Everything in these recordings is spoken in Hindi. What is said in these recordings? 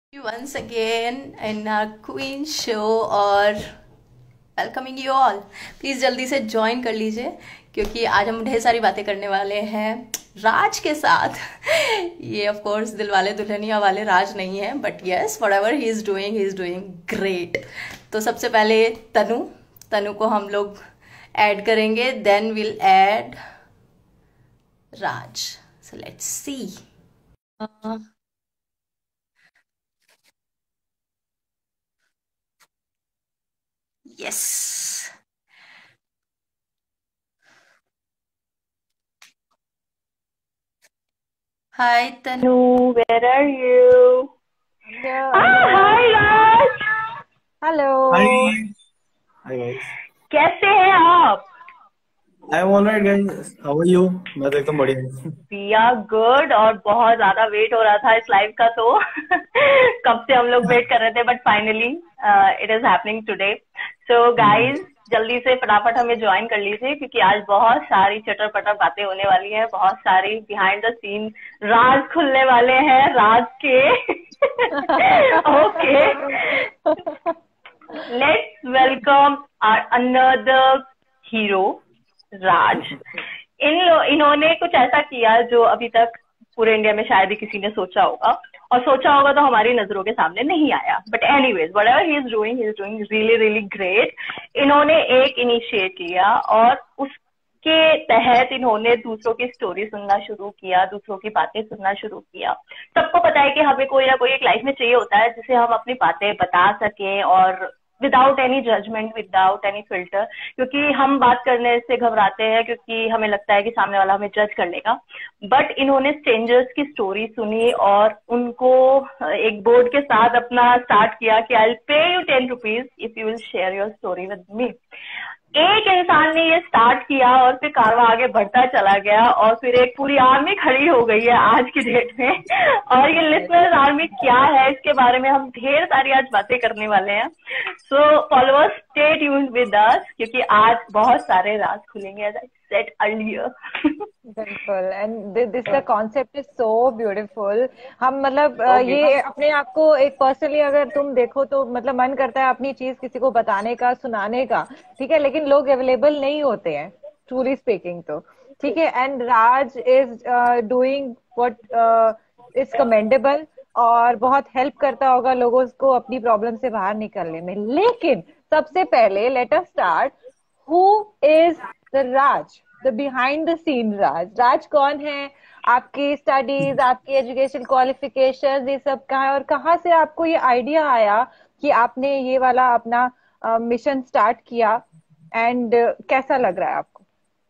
you once again in our Queen show और वेलकमिंग यू ऑल। प्लीज़ जल्दी से ज्वाइन कर लीजिए क्योंकि आज हम ढेर सारी बातें करने वाले हैं राज के साथ। ये ऑफ कोर्स दिल वाले दुल्हनिया वाले राज नहीं है, but yes whatever he is doing great. तो सबसे पहले तनु तनु को हम लोग ऐड करेंगे, then will add Raj. So let's see. Yes. Hi Tanu, where are you? I'm hi here. Raj, Hello. Hi. Hi guys. कैसे हैं आप? I'm alright guys. How are you? मैं तो एकदम बढ़िया हूँ। We are good. और बहुत ज्यादा वेट हो रहा था इस लाइव का, तो कब से हम लोग वेट कर रहे थे, but finally it is happening today. So guys जल्दी से फटाफट हमें ज्वाइन कर लीजिए क्योंकि आज बहुत सारी चटर पटर बातें होने वाली हैं, बहुत सारी बिहाइंड द सीन राज खुलने वाले हैं राज के। Okay, let's welcome our another hero Raj. इन्होंने कुछ ऐसा किया जो अभी तक पूरे इंडिया में शायद ही किसी ने सोचा होगा, और सोचा होगा तो हमारी नजरों के सामने नहीं आया। But anyways whatever he is doing really really great. इन्होंने एक इनिशिएट किया और उसके तहत इन्होंने दूसरों की स्टोरी सुनना शुरू किया, दूसरों की बातें सुनना शुरू किया। सबको पता है कि हमें कोई ना कोई एक लाइफ में चाहिए होता है जिसे हम अपनी बातें बता सकें, और without any judgement, without any filter. क्योंकि हम बात करने से घबराते हैं क्योंकि हमें लगता है कि सामने वाला हमें जज कर लेगा। बट इन्होंने स्ट्रेंजर्स की स्टोरी सुनी और उनको एक बोर्ड के साथ अपना स्टार्ट किया कि I will pay you 10 rupees if you will share your story with me. एक इंसान ने ये स्टार्ट किया और फिर कारवा आगे बढ़ता चला गया, और फिर एक पूरी आर्मी खड़ी हो गई है आज की डेट में। और ये लिसनर्स आर्मी क्या है, इसके बारे में हम ढेर सारी आज बातें करने वाले हैं। So followers stay tuned with us क्योंकि आज बहुत सारे राज खुलेंगे, एज आई सेड अर्लियर। बिल्कुल and this the concept is so beautiful. हम मतलब ओके। ये अपने आप को एक पर्सनली अगर तुम देखो तो मतलब मन करता है अपनी चीज किसी को बताने का, सुनाने का, ठीक है, लेकिन लोग अवेलेबल नहीं होते हैं, ट्रूली स्पीकिंग तो। ठीक है, and Raj is doing what is commendable और बहुत हेल्प करता होगा लोगों को अपनी प्रॉब्लम से बाहर निकलने में। लेकिन सबसे पहले let us start, who is the Raj, the behind the scene Raj. Raj कौन है? आपकी स्टडीज, आपकी एजुकेशन क्वालिफिकेशन, ये सब कहाँ है और कहाँ से आपको ये आइडिया आया कि आपने ये वाला अपना मिशन स्टार्ट किया? एंड कैसा लग रहा है आपको?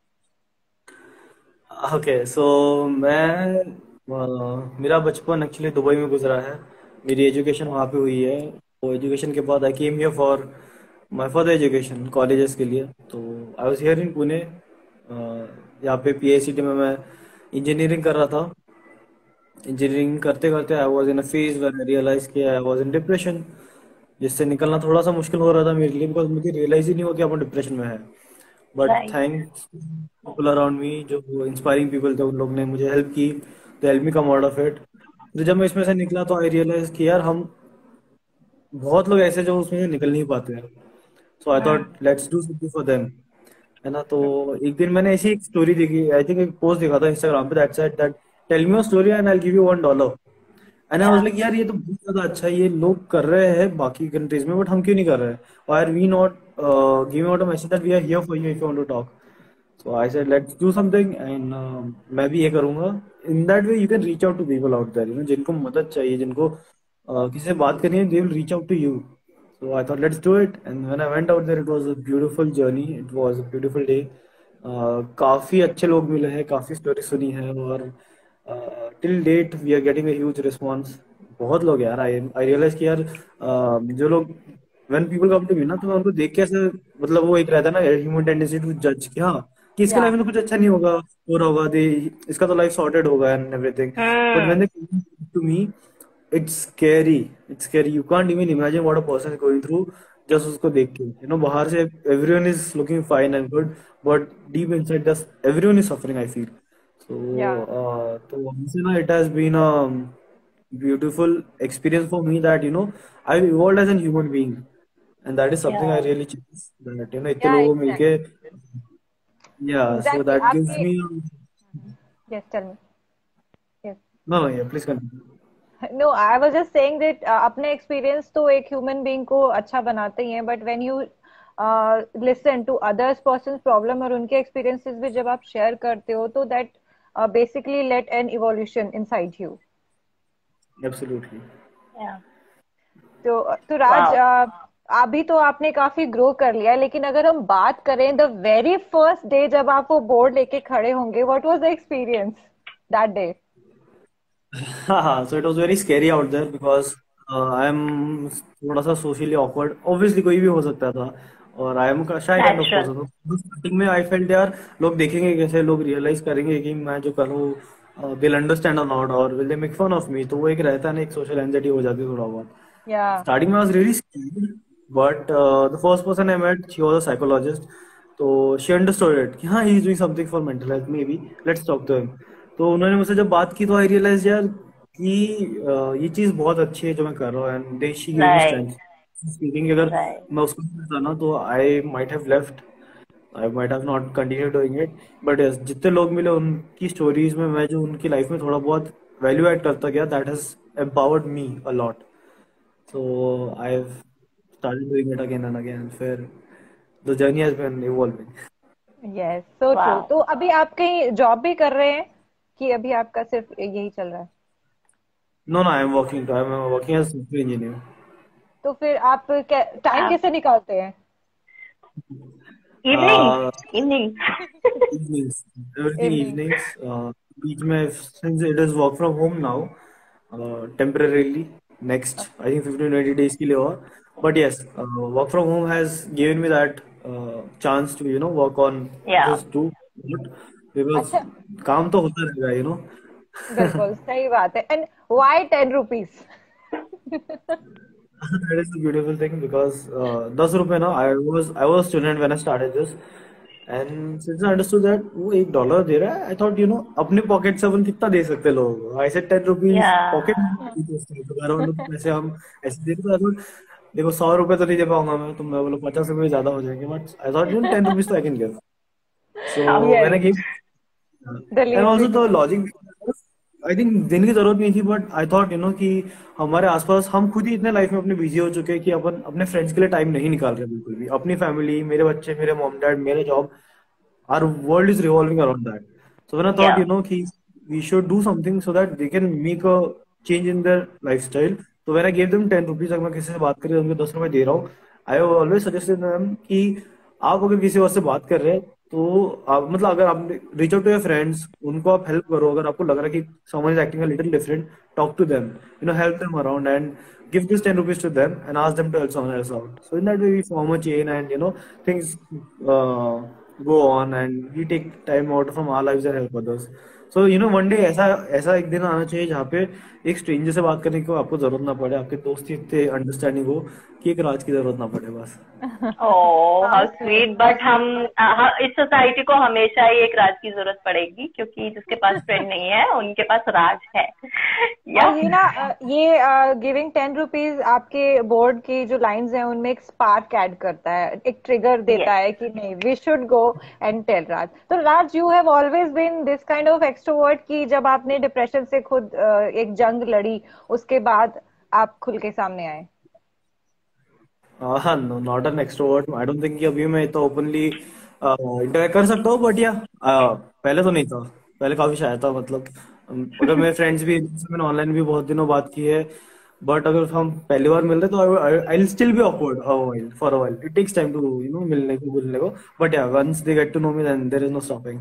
ओके सो मैं मेरा बचपन एक्चुअली दुबई में गुजरा है। मेरी एजुकेशन वहाँ पे हुई है। तो एजुकेशन के बाद I came here for my further education colleges के लिए। तो I was here in Pune. यहाँ पे पीआईसीटी में मैं इंजीनियरिंग कर रहा था। इंजीनियरिंग करते करते I was in a phase where I realise कि आई वाज इन डिप्रेशन, जिससे निकलना थोड़ा सा मुश्किल हो रहा था मेरे लिए, बिकॉज मुझे रियलाइज ही नहीं हुआ कि अपन डिप्रेशन में है। But right. Thanks people around me, जो इंस्पायरिंग पीपल थे, उन लोग ने मुझे हेल्प की, तो help me come out of it. तो जब मैं इसमें से निकला तो आई रियलाइज कि यार हम बहुत लोग ऐसे जो उसमें से निकल नहीं पाते हैं। So I thought let's do something for them, है ना। तो एक दिन मैंने ऐसी एक स्टोरी देखी, आई थिंक एक पोस्ट देखा था इंस्टाग्राम पे, that said that tell me your story and I will give you $1। And I was yeah like यार ये तो बहुत ज्यादा अच्छा है, ये लोग कर रहे हैं बाकी कंट्रीज में, बट हम क्यों नहीं कर रहे हैं? Why are we not giving out a message that we are here for you if you want to talk? So I said let's do something and मैं भी ये करूंगा। In that way you can reach out to people out there, जिनको मदद चाहिए, जिनको किसी से बात करनी है, they will reach out to you. So I thought let's do it, and when I went out there, it was a beautiful journey. It was a beautiful day. काफी अच्छे लोग मिले हैं, काफी स्टोरी सुनी है, और till date we are getting a huge response. बहुत लोग यार, आई रियलाइज कि यार जो लोग, when people come to me ना, तो मैं उनको देख के ऐसे, मतलब वो एक रहता है ना ह्यूमन टेंडेंसी टू जज कि हाँ, कि इसके या लाइफ में तो कुछ अच्छा नहीं होगा, हो रहा होगा, दे इसका तो लाइफ सॉर्टेड होगा and everything. But when they to me, it's scary, it's scary, you can't even imagine what a person is going through. Just उसको देख के, बाहर से everyone is looking fine and good, but deep inside just everyone is suffering, I feel. या तो हमसे ना, it has been beautiful experience for me that I've evolved as a human being, and that is something I Yeah. really cherish. That इतने या लोगों को मिलके, exactly yeah, so exactly that gives आपके me. Yes tell me yes No, no, yeah, please continue. No I was just saying that अपने एक्सपीरियंस तो एक ह्यूमन बीइंग को अच्छा बनाते ही हैं but when you listen to others persons problem और उनके एक्सपीरियंसेस भी जब आप शेयर करते हो तो that basically let an evolution inside you Absolutely. Yeah. तो राज Wow. अभी तो आपने काफी ग्रो कर लिया है लेकिन अगर हम बात करें द वेरी फर्स्ट डे जब आप वो बोर्ड लेके खड़े होंगे what was the experience that day So it was very scary out there because I'm थोड़ा सा socially awkward. Obviously कोई भी हो सकता था, और I am a shy kind of Natural. person. तो starting में I felt यार लोग देखेंगे कैसे, लोग realize करेंगे कि मैं जो कर रहा हूँ they'll understand or not, or will they make fun of me. तो वो एक रहता है ना, एक social anxiety हो जाती है थोड़ा बहुत. या Starting में I was really scared, but the first person I met, she was a psychologist. तो she understood it कि हाँ, he is doing something for mental health, maybe let's talk to him. तो उन्होंने मुझसे जब बात की तो आई रियलाइज यार कि ये चीज़ बहुत अच्छी है जो मैं कर रहा हूँ, and they she give me Right. Strength speaking. अगर Right. मैं उसको नहीं करता ना तो I might have not continue doing it. But yes, जितने लोग मिले उनकी स्टोरीज में मैं जो उनकी लाइफ में थोड़ा बहुत वैल्यू ऐड करता गया, that has empowered me a lot. So I have started doing it again and again. फिर the journey has been evolving. Yes so true Wow. तो अभी आप कहीं जॉब भी कर रहे हैं कि अभी आपका सिर्फ यही चल रहा है no, no, I am working as software engineer. तो फिर आप टाइम Wow. कैसे निकालते हैं Evening. Evening. Evenings, everything evening evenings. बीच में, since it is work from home now, temporarily, next I think 15-20 days के लिए और. But yes, work from home has given me that chance to work on Yeah. this too. But because अच्छा काम तो होता रहेगा. बिल्कुल सही बात है and why 10 rupees That is the beautiful thing because 10 रुपए ना, I was a student when I started this, and since I understood that वो $1 दे रहा है, I thought अपने पॉकेट से अपन कितना दे सकते हैं लोगों को. I said 10 rupees Yeah. Pocket घर वालों को पैसे हम ऐसे दे रहे. I thought देखो 100 रुपए तो नहीं दे पाऊंगा मैं, तो मैं बोला 50 रुपए ज्यादा हो जाएंगे, बट आई थॉट 10 rupees तो I can give. So yes when I gave, the and least we also the can logic, I think देने की जरूरत नहीं थी, बट आई थॉट कि हमारे आसपास हम खुद ही इतने लाइफ में अपने बिजी हो चुके हैं कि अपन अपने फ्रेंड्स के लिए टाइम नहीं निकाल रहे बिल्कुल भी. अपनी फैमिली, मेरे बच्चे, मेरे मॉम डैड, मेरे job, our world is revolving around that. So when I thought, Yeah. we should do something so that they can make a change in their lifestyle. So when I gave them 10 rupees, अगर मैं किसी से बात कर रही हूँ उनको 10 रुपए दे रहा हूँ, I have always suggested them कि आप अगर किसी और से बात कर रहे हैं तो आप, मतलब अगर आप reach out to your friends, उनको आप help करो. अगर आपको लग रहा है कि someone is acting a little different, talk to them, help them around and give this 10 rupees to them and ask them to help someone else out. So in that way we form a chain, and things uh, go on, and we take time out from our lives and help others. So one day ऐसा ऐसा एक दिन आना चाहिए जहाँ पे एक स्ट्रेंजर से बात करने की आपको जरूरत ना पड़े, आपके दोस्त ही इतने अंडरस्टैंडिंग हो कि एक राज की जरूरत ना पड़े बस. Oh, how how sweet sweet. But इस सोसाइटी को हमेशा ही एक राज की जरूरत पड़ेगी, क्योंकि जिसके पास फ्रेंड नहीं है उनके पास राज है. और Yeah. ये ना ये गिविंग 10 रुपीज आपके बोर्ड की जो लाइंस हैं उनमें एक स्पार्क ऐड करता है एक ट्रिगर देता Yes. है कि नहीं we should go and tell Raj तो Raj you have always been this kind of extrovert कि जब आपने डिप्रेशन से खुद एक जंग लड़ी उसके बाद आप खुल के सामने आए हाँ, no, not an extrovert. I don't think कि अभी मैं इतना ओपनली इंटरेक्ट कर सकता हूँ, बट या पहले तो नहीं था. पहले काफी शाय था, मतलब अगर मेरे फ्रेंड्स भी, मैंने ऑनलाइन भी बहुत दिनों बात की है, बट अगर हम पहली बार मिल रहे तो I will still be awkward for a while. It takes time to मिलने को, but yeah once they get to know me then there is no stopping.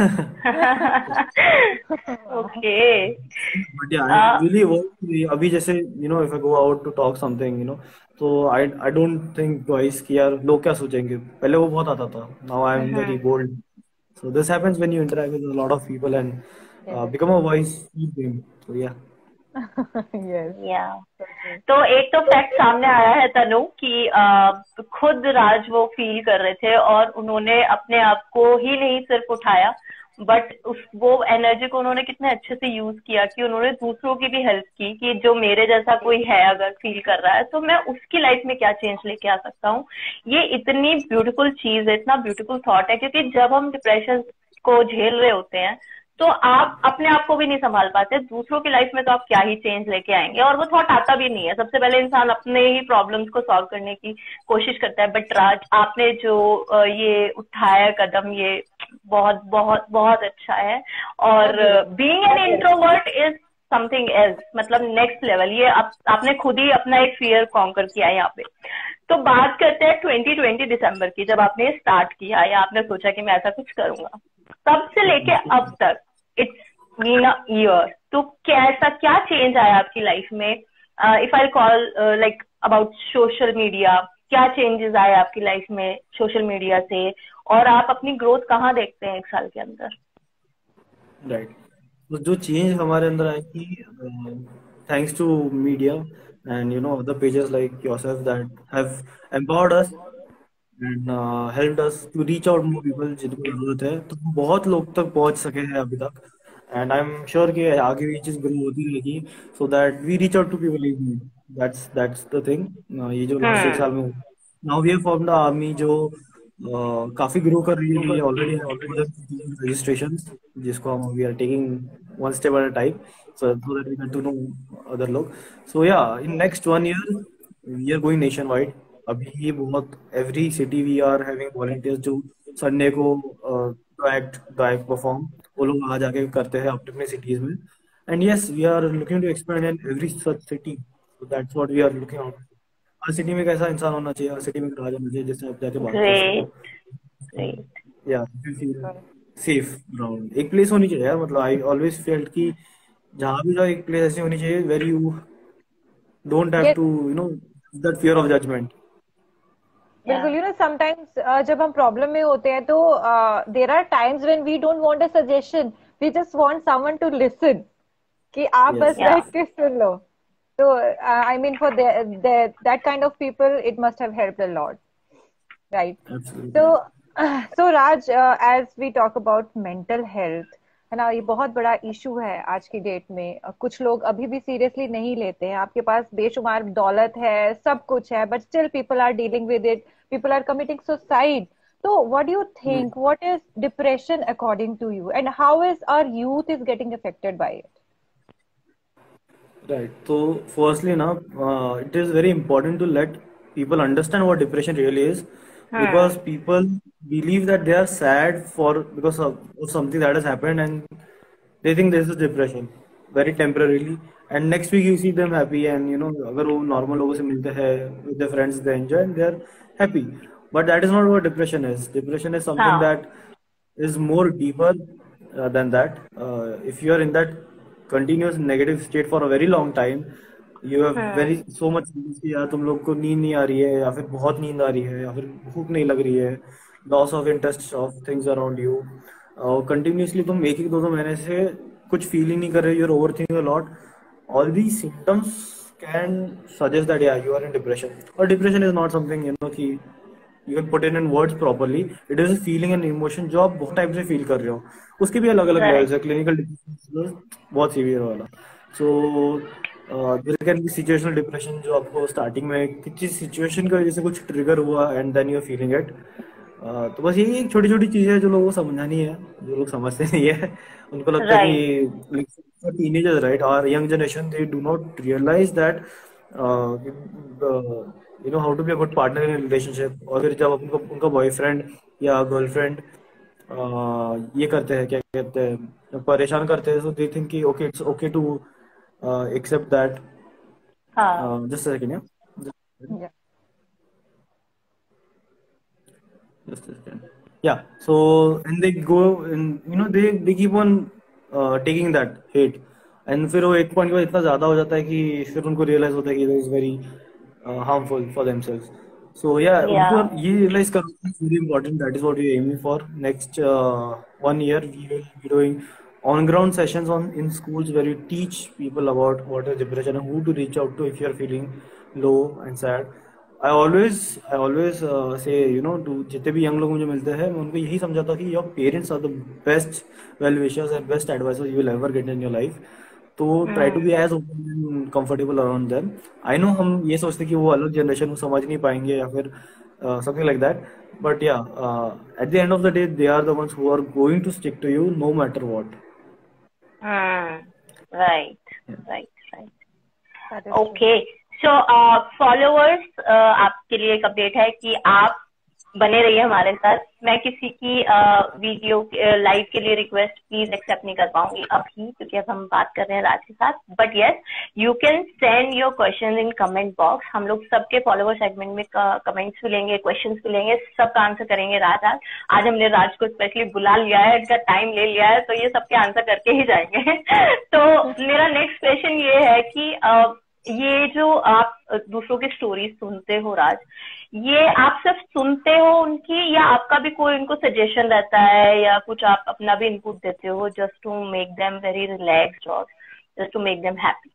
Okay. But yeah I Uh, really वो, अभी जैसे if I go out to talk something, तो आई डोंट थिंक ट्वाइस कि यार लोग क्या सोचेंगे. पहले वो बहुत आता था, now I am very mhm. Bold. So this happens when you interact with a lot of people and yes become a voice in them. So yeah. Yes Yeah. So true तो एक तो फैक्ट सामने आया है तनु कि खुद राज वो फील कर रहे थे और उन्होंने अपने आप को ही नहीं सिर्फ उठाया, बट उस वो एनर्जी को उन्होंने कितने अच्छे से यूज किया कि उन्होंने दूसरों की भी हेल्प की, कि जो मेरे जैसा कोई है अगर फील कर रहा है तो मैं उसकी लाइफ में क्या चेंज लेके आ सकता हूँ। ये इतनी ब्यूटीफुल चीज है, इतना ब्यूटीफुल थॉट है, क्योंकि जब हम डिप्रेशन को झेल रहे होते हैं तो आप अपने आप को भी नहीं संभाल पाते, दूसरों की लाइफ में तो आप क्या ही चेंज लेके आएंगे, और वो थॉट आता भी नहीं है। सबसे पहले इंसान अपने ही प्रॉब्लम्स को सॉल्व करने की कोशिश करता है। बट राज, आपने जो ये उठाया कदम, ये बहुत बहुत बहुत अच्छा है। और being an introvert is something else, मतलब नेक्स्ट लेवल। ये आपने खुद ही अपना एक फियर कॉन्कर किया है यहाँ पे। तो बात करते हैं 2020 दिसंबर की, जब आपने स्टार्ट किया या आपने सोचा कि मैं ऐसा कुछ करूंगा, तब से लेके अब तक इट्स बीन अ ईयर, तो कैसा क्या चेंज आया आपकी लाइफ में? If I call like about social media, क्या चेंजेस आए आपकी लाइफ में सोशल मीडिया से, और आप अपनी ग्रोथ कहाँ देखते हैं 1 साल के अंदर? राइट। तो जो चेंज हमारे अंदर आई थी, thanks to media and other pages like yourself that have empowered us and helped us to reach out more people जिनको जरूरत है, तो हम बहुत लोग तक पहुंच सके हैं अभी तक। एंड आई एम श्योर कि आगे भी ये चीज ग्रो होती रहेगी, so that we reach out to people in need. That's the thing. ये जो लास्ट 1 साल में now we have formed the army, जो काफी ग्रो कर रही है। ऑलरेडी रजिस्ट्रेशन, जिसको हम we are taking one step at a time, so that we get to know other लोग। so yeah, in next 1 year we are going nationwide। अभी ये बहुत every city we are having volunteers जो संडे को द एक्ट परफॉर्म, वो लोग आ जाके करते हैं अपने अपने सिटीज में। And yes, we are looking to expand in every such city, so that's what we are looking out. हर सिटी में कैसा इंसान होना चाहिए, हर सिटी में राजा होना चाहिए जिससे आप जाके बात कर ग्रेट, सको, या सेफ ग्राउंड। एक प्लेस होनी चाहिए यार, मतलब आई ऑलवेज फेल्ट कि जहाँ भी जाओ एक प्लेस ऐसी होनी चाहिए where you don't have Yes, to that fear of judgement. बिल्कुल। समटाइम्स जब हम प्रॉब्लम में होते हैं तो there are times when we don't want a suggestion, we just want someone to listen, कि आप बस Yes. बैठ के सुन लो। तो I mean for that kind of people it must have helped a lot, right? Absolutely. So Raj, as we talk about mental health, है ना, ये बहुत बड़ा इशू है आज की डेट में। कुछ लोग अभी भी सीरियसली नहीं लेते हैं। आपके पास बेशुमार दौलत है, सब कुछ है, but still people are dealing with it, people are committing suicide. तो what do you think, what is depression according to you, and how is our youth is getting affected by it? Right. So, firstly, now it is very important to let people understand what depression really is, because people believe that they are sad because of something that has happened, and they think this is depression very temporarily. And next week you see them happy, and अगर वो normal लोगों से मिलते हैं with their friends, they enjoy and they are happy. But that is not what depression is. Depression is something हाँ, that is more deeper than that. If you are in that continuous negative state for a very long time, you have very so much कि यार तुम लोग को नींद नहीं आ रही है, या फिर बहुत नींद आ रही है, या फिर भूख नहीं लग रही है, loss of interest of things around you, और कंटिन्यूसली तुम एक एक दो दो महीने से कुछ फील ही नहीं कर रहे, you are overthinking a lot, all these symptoms can suggest that yeah, you are in depression. Or depression is not something कि you can put it in words properly. It is a feeling and emotion जो आप बहुत टाइम से फील कर रहे हो। उसके भी अलग अलग लेवल्स है। क्लिनिकल डिप्रेशन बहुत सीवियर वाला, so there can be situational depression, जो आपको स्टार्टिंग में किसी सिचुएशन की वजह से कुछ ट्रिगर हुआ and then you are feeling it. तो बस यही छोटी छोटी चीजें हैं जो लोगों को समझानी है, जो लोग समझते नहीं है। उनको लगता है राइट, कि teenagers, right, our young generation, they do not realize that how to be a good partner in a relationship। और फिर जब उनका बॉयफ्रेंड या गर्लफ्रेंड ये करते हैं, क्या कहते हैं, परेशान करते हैं, सो दे थिंक कि okay, it's okay to accept that. हाँ, just second, yeah Yeah. just a second. Yeah, so and they go and they keep on taking that hate, and फिर वो एक पॉइंट के बाद इतना ज्यादा हो जाता है कि फिर उनको रियलाइज होता है कि it is very harmful for themselves। So yeah, उनको या ये realize करना is very important। That is what we are aiming for। Next 1 year we will be doing on ground sessions in schools where we teach people about what is depression and who to reach out to if you are feeling low and sad। I always say to जितने भी यंग लोग मुझे मिलते हैं, मैं उनको यही समझाता हूँ कि your parents are the best well wishers and best advisors you will ever get in your life. तो try to be hmm. As open and comfortable around them. I know हम ये सोचते हैं कि वो अलग जनरेशन को समझ नहीं पाएंगे या फिर something like that, but yeah at the end of the day they are the ones who are going to stick to you no matter what. Right, right, right. That is true. Okay, so followers, आपके लिए एक अपडेट है कि आप बने रहिए हमारे साथ। मैं किसी की वीडियो लाइव के लिए रिक्वेस्ट प्लीज एक्सेप्ट नहीं कर पाऊंगी अभी, क्योंकि अब हम बात कर रहे हैं राज के साथ। But yes, you can send your question in comment box. हम लोग सबके फॉलोवर सेगमेंट में कमेंट्स भी लेंगे, क्वेश्चंस भी लेंगे, सबका आंसर करेंगे राज। आज हमने राज को स्पेशली बुला लिया है, इनका टाइम ले लिया है, तो ये सबके आंसर करके ही जाएंगे। तो मेरा नेक्स्ट क्वेश्चन ये है कि ये जो आप दूसरों की स्टोरीज सुनते हो राज, ये आप सिर्फ सुनते हो उनकी, या आपका भी कोई उनको सजेशन रहता है, या कुछ आप अपना भी इनपुट देते हो just to make them very relaxed और just to make them happy?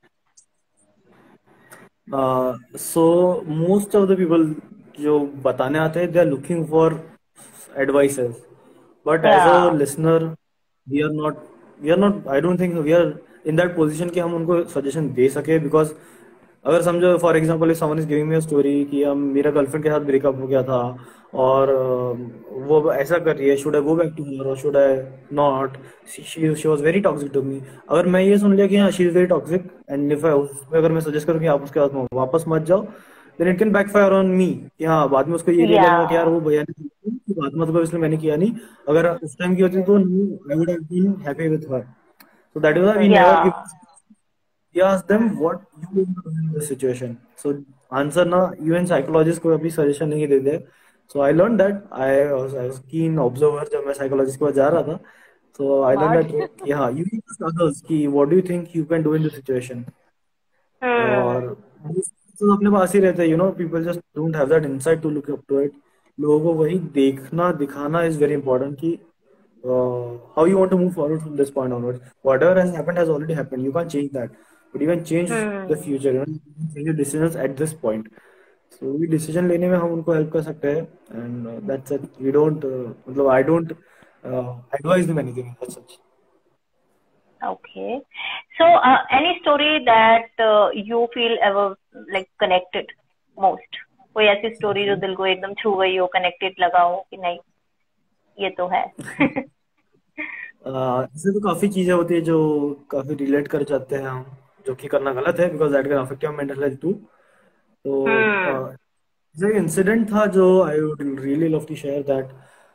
So most of the people जो बताने आते हैं they are looking for advices, but as a listener we are not I don't think we are in that position कि हम उनको सजेशन दे सके। बिकॉज अगर समझो for example if someone is giving me a story कि हम मेरा गर्लफ्रेंड के साथ ब्रेकअप हो गया था और वो ऐसा कर रही है, should I go back to her और should I not, she was very toxic to me. अगर मैं ये सुन लिया कि हाँ she is very toxic and if उसमें अगर मैं सजेस्ट करूँ कि आप उसके साथ वापस मत जाओ, then it can backfire on me कि हाँ बाद में उसको ये रियलाइज होगा कि यार वो भैया ने की बात मतलब इसलिए मैंने किया नहीं, अगर उस टाइम की होती तो I would have been happy with her. So that is why we never give. We ask them what you want to do in this situation. So answer ना even psychologist को अभी suggestion नहीं देते। So I learned that I was keen observer जब मैं psychologist के पास जा रहा था। So I learned that Smart. कि हाँ you need to ask others कि what do you think you can do in this situation। और तो अपने पास ही रहते हैं, people just don't have that insight to look up to it। लोगों को वही देखना दिखाना is very important कि how you want to move forward from this point onwards. Whatever has happened has already happened. You can't change that, but you can change the future. You can change your decisions at this point. So we decision लेने में हम उनको help कर सकते हैं, and that's it. We don't मतलब I don't advise them anything as such. Okay, so any story that you feel ever like connected most? कोई ऐसी स्टोरी जो दिल को एकदम छू गई हो, कनेक्टेड लगा हो कि नहीं ये तो है? इससे तो काफी चीजें होती है जो काफी रिलेट कर जाते हैं हम, जो कि करना गलत है because that can affect your mental health too. तो जो इंसिडेंट था जो I would really love to share that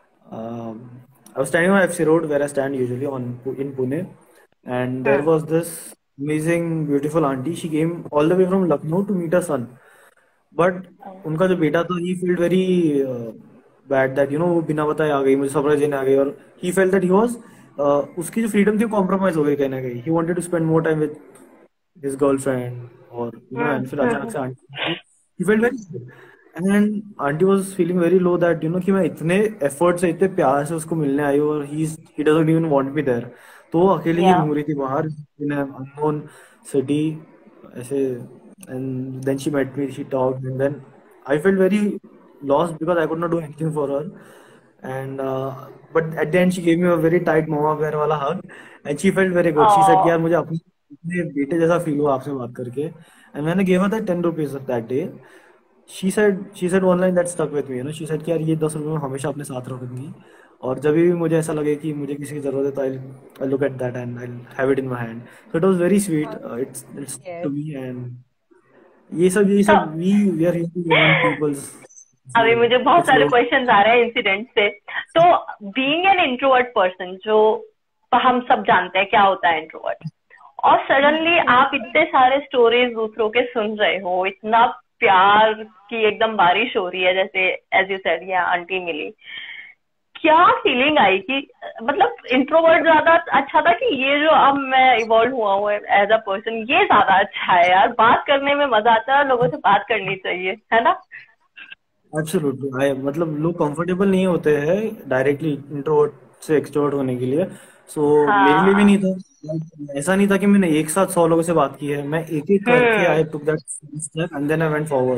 I was standing on FC Road where I stand usually on in Pune, and there was this amazing beautiful auntie. She came all the way from Lucknow to meet her son, but उनका जो बेटा था he felt very bad that वो बिना बताए आ गई, मुझे सरप्राइज देने आ गई, और he felt that he was उसकी जो फ्रीडम थी वो कॉम्प्रोमाइज हो गई कहीं ना कहीं। He wanted to spend more time with his girlfriend और एंड फिर अचानक से aunty he felt very and aunty was feeling very low that कि मैं इतने एफर्ट से इतने प्यार से उसको मिलने आई हूँ और he doesn't even want me there. तो वो अकेले ही घूम रही थी बाहर इन अननोन सिटी ऐसे, and then she met me, she talked, and then I felt very lost because I could not do anything for her. And but at the end she gave me a very tight mama bear वाला hug, and she felt very good. She said कि यार मुझे अपने बेटे जैसा फील हुआ आपसे बात करके, and when I gave her that 10 rupees of that day, she said one line that stuck with me. She said कि यार ये 10 रुपए मैं हमेशा अपने साथ रखूंगी, और जब भी मुझे ऐसा लगे कि मुझे किसी की जरूरत है तो I'll look at that and I'll have it in my hand. So it was very sweet. It's to me, and ये सब we are here to learn people's। अभी मुझे बहुत सारे क्वेश्चंस आ रहे हैं इंसिडेंट से। तो बीइंग एन इंट्रोवर्ट पर्सन, जो हम सब जानते हैं क्या होता है इंट्रोवर्ट, और सडनली आप इतने सारे स्टोरीज दूसरों के सुन रहे हो, इतना प्यार की एकदम बारिश हो रही है, जैसे एज यू सेड ये आंटी मिली, क्या फीलिंग आई कि मतलब इंट्रोवर्ट ज्यादा अच्छा था कि ये जो अब मैं इवॉल्व हुआ हूँ एज अ पर्सन ये ज्यादा अच्छा है? यार बात करने में मजा आता है, लोगों से बात करनी चाहिए, है ना? एब्सोल्युटली। मतलब लोग कंफर्टेबल नहीं होते हैं डायरेक्टली इंट्रोवर्ट से एक्सट्रोवर्ट होने के लिए। सो मेरे लिए भी नहीं था, ऐसा नहीं था कि मैंने एक साथ 100 लोगों से बात की है, मैं एक एक करके I took that step and then I went forward.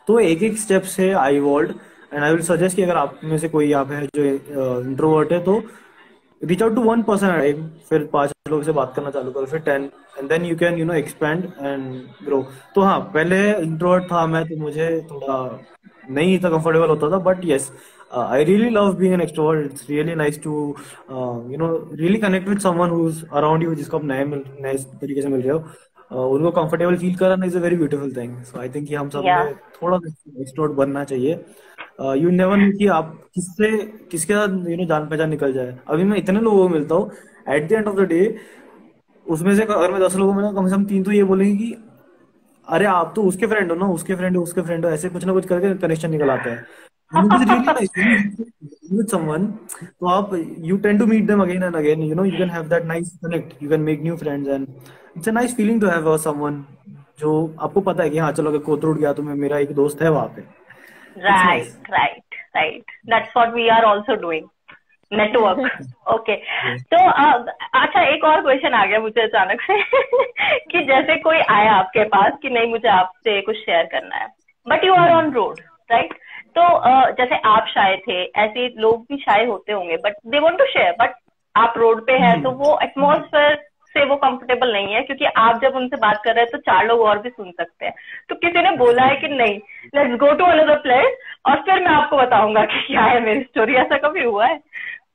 तो एक एक स्टेप से I evolve, and I will suggest कि अगर आप में से कोई आप है जो इंट्रोवर्ट है, तो reach out to one person at time, फिर 5 लोगों से बात करना चालू करो, फिर 10, and then you can expand and grow. तो हाँ, पहले इंट्रोवर्ट था मैं, तो मुझे थोड़ा नहीं इतना कंफर्टेबल होता था, but yes, I really love being an extrovert. It's really nice to really connect with someone who is around you, जिसको आप नए तरीके से मिल रहे हो, उनको कंफर्टेबल फील कराना is a very beautiful thing. So I think कि हम सब या में थोड़ा एक्सट्रोवर्ट बनना चाहिए। यू नेवर नो कि आप किसके साथ जान पहचान निकल जाए। अभी मैं इतने लोगों को मिलता हूँ, at the end of the day उसमें से अगर मैं 10 लोगों में कम से कम 3 तो ये बोलेंगे कि अरे आप तो उसके फ्रेंड हो ना, उसके फ्रेंड हो, ऐसे कुछ ना कुछ करके कनेक्शन निकल आता है। And it is really nice when you with someone, तो आप you tend to meet them again and again, you can have that nice connect, you can make new friends, and it's a nice feeling to have someone जो आपको पता है कि हाँ चलो अगर कोतरूड गया तो मैं, मेरा एक दोस्त है वहां पे। It's nice. Right, that's what we are also doing, network. Okay, तो अच्छा, एक और क्वेश्चन आ गया मुझे अचानक से कि जैसे कोई आया आपके पास कि नहीं मुझे आपसे कुछ शेयर करना है, but you are on road, right? तो जैसे आप शाय थे, ऐसे लोग भी शाय होते होंगे, but they want to share, but आप रोड पे हैं तो वो एटमॉस्फेयर से वो कंफर्टेबल नहीं है, क्योंकि आप जब उनसे बात कर रहे हैं तो 4 लोग और भी सुन सकते हैं। तो किसी ने बोला है कि नहीं, let's go to another place, और फिर मैं आपको बताऊंगा कि क्या है मेरी स्टोरी। ऐसा कभी हुआ है?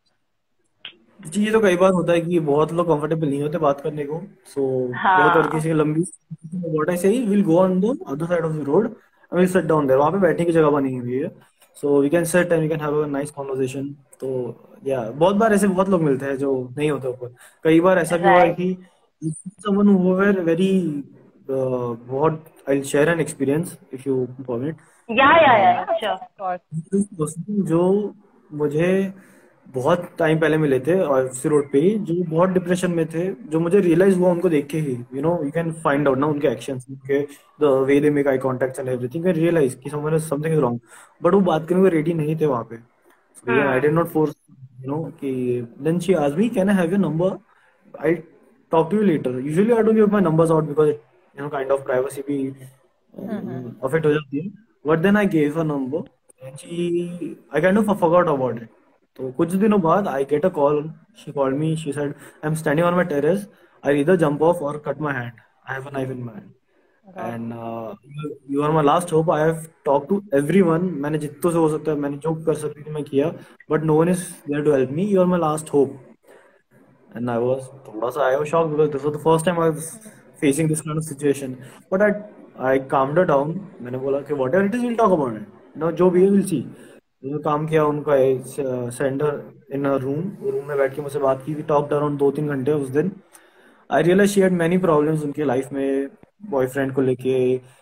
जी, ये तो कई बार होता है कि बहुत लोग कंफर्टेबल नहीं होते बात करने को। सो बहुत और हाँ, किसी की लंबी, what I say, will go on the other side of the road and will sit down there. वहां पे बैठने की जगह बनी हुई है, so we can sit and we can have a nice conversation. तो या बहुत बार ऐसे बहुत लोग मिलते हैं जो नहीं होते ऊपर। कई बार ऐसा भी हुआ है राइट, कि समवन हु वर वेरी, बहुत, I share an experience if you permit. Yeah sure. Of course. जो मुझे बहुत टाइम पहले मिले थे और उसी रोड पे ही, जो बहुत डिप्रेशन में थे, जो मुझे रियलाइज हुआ उनको देख के ही, यू कैन फाइंड आउट ना उनके एक्शंस, उनके the way they make eye contact and everything, can realize कि समथिंग इज रॉन्ग, बट वो बात करने को रेडी नहीं थे वहां पे। So I did not force, कि then she asked me can I have your number, I talk to you later. Usually I don't give my numbers out because kind of privacy भी अफेक्ट हो जाती है, but then I gave a number and she, I kind of forgot about it. तो कुछ दिनों बाद I get a call, she called me, she said I am standing on my terrace, I either jump off और cut my hand, I have a knife in my hand, and you are my last hope, I have talk to everyone, मैंने जितनों से हो सकता है, मैंने जो कर सकती थी मैं किया, but no one is there to help me, you are my last hope. And I was shocked because this was the first time I was facing this kind of situation. But I calmed her down. मैंने बोला कि whatever it is, we'll talk about it. जो भी है, we'll see. मैंने काम किया उनका, सेंटर इन अ रूम में बैठ के मुझसे बात की, टॉक्ड अराउंड 2-3 घंटे उस दिन। I realize she had many problems उनके लाइफ में, बॉयफ्रेंड को लेके,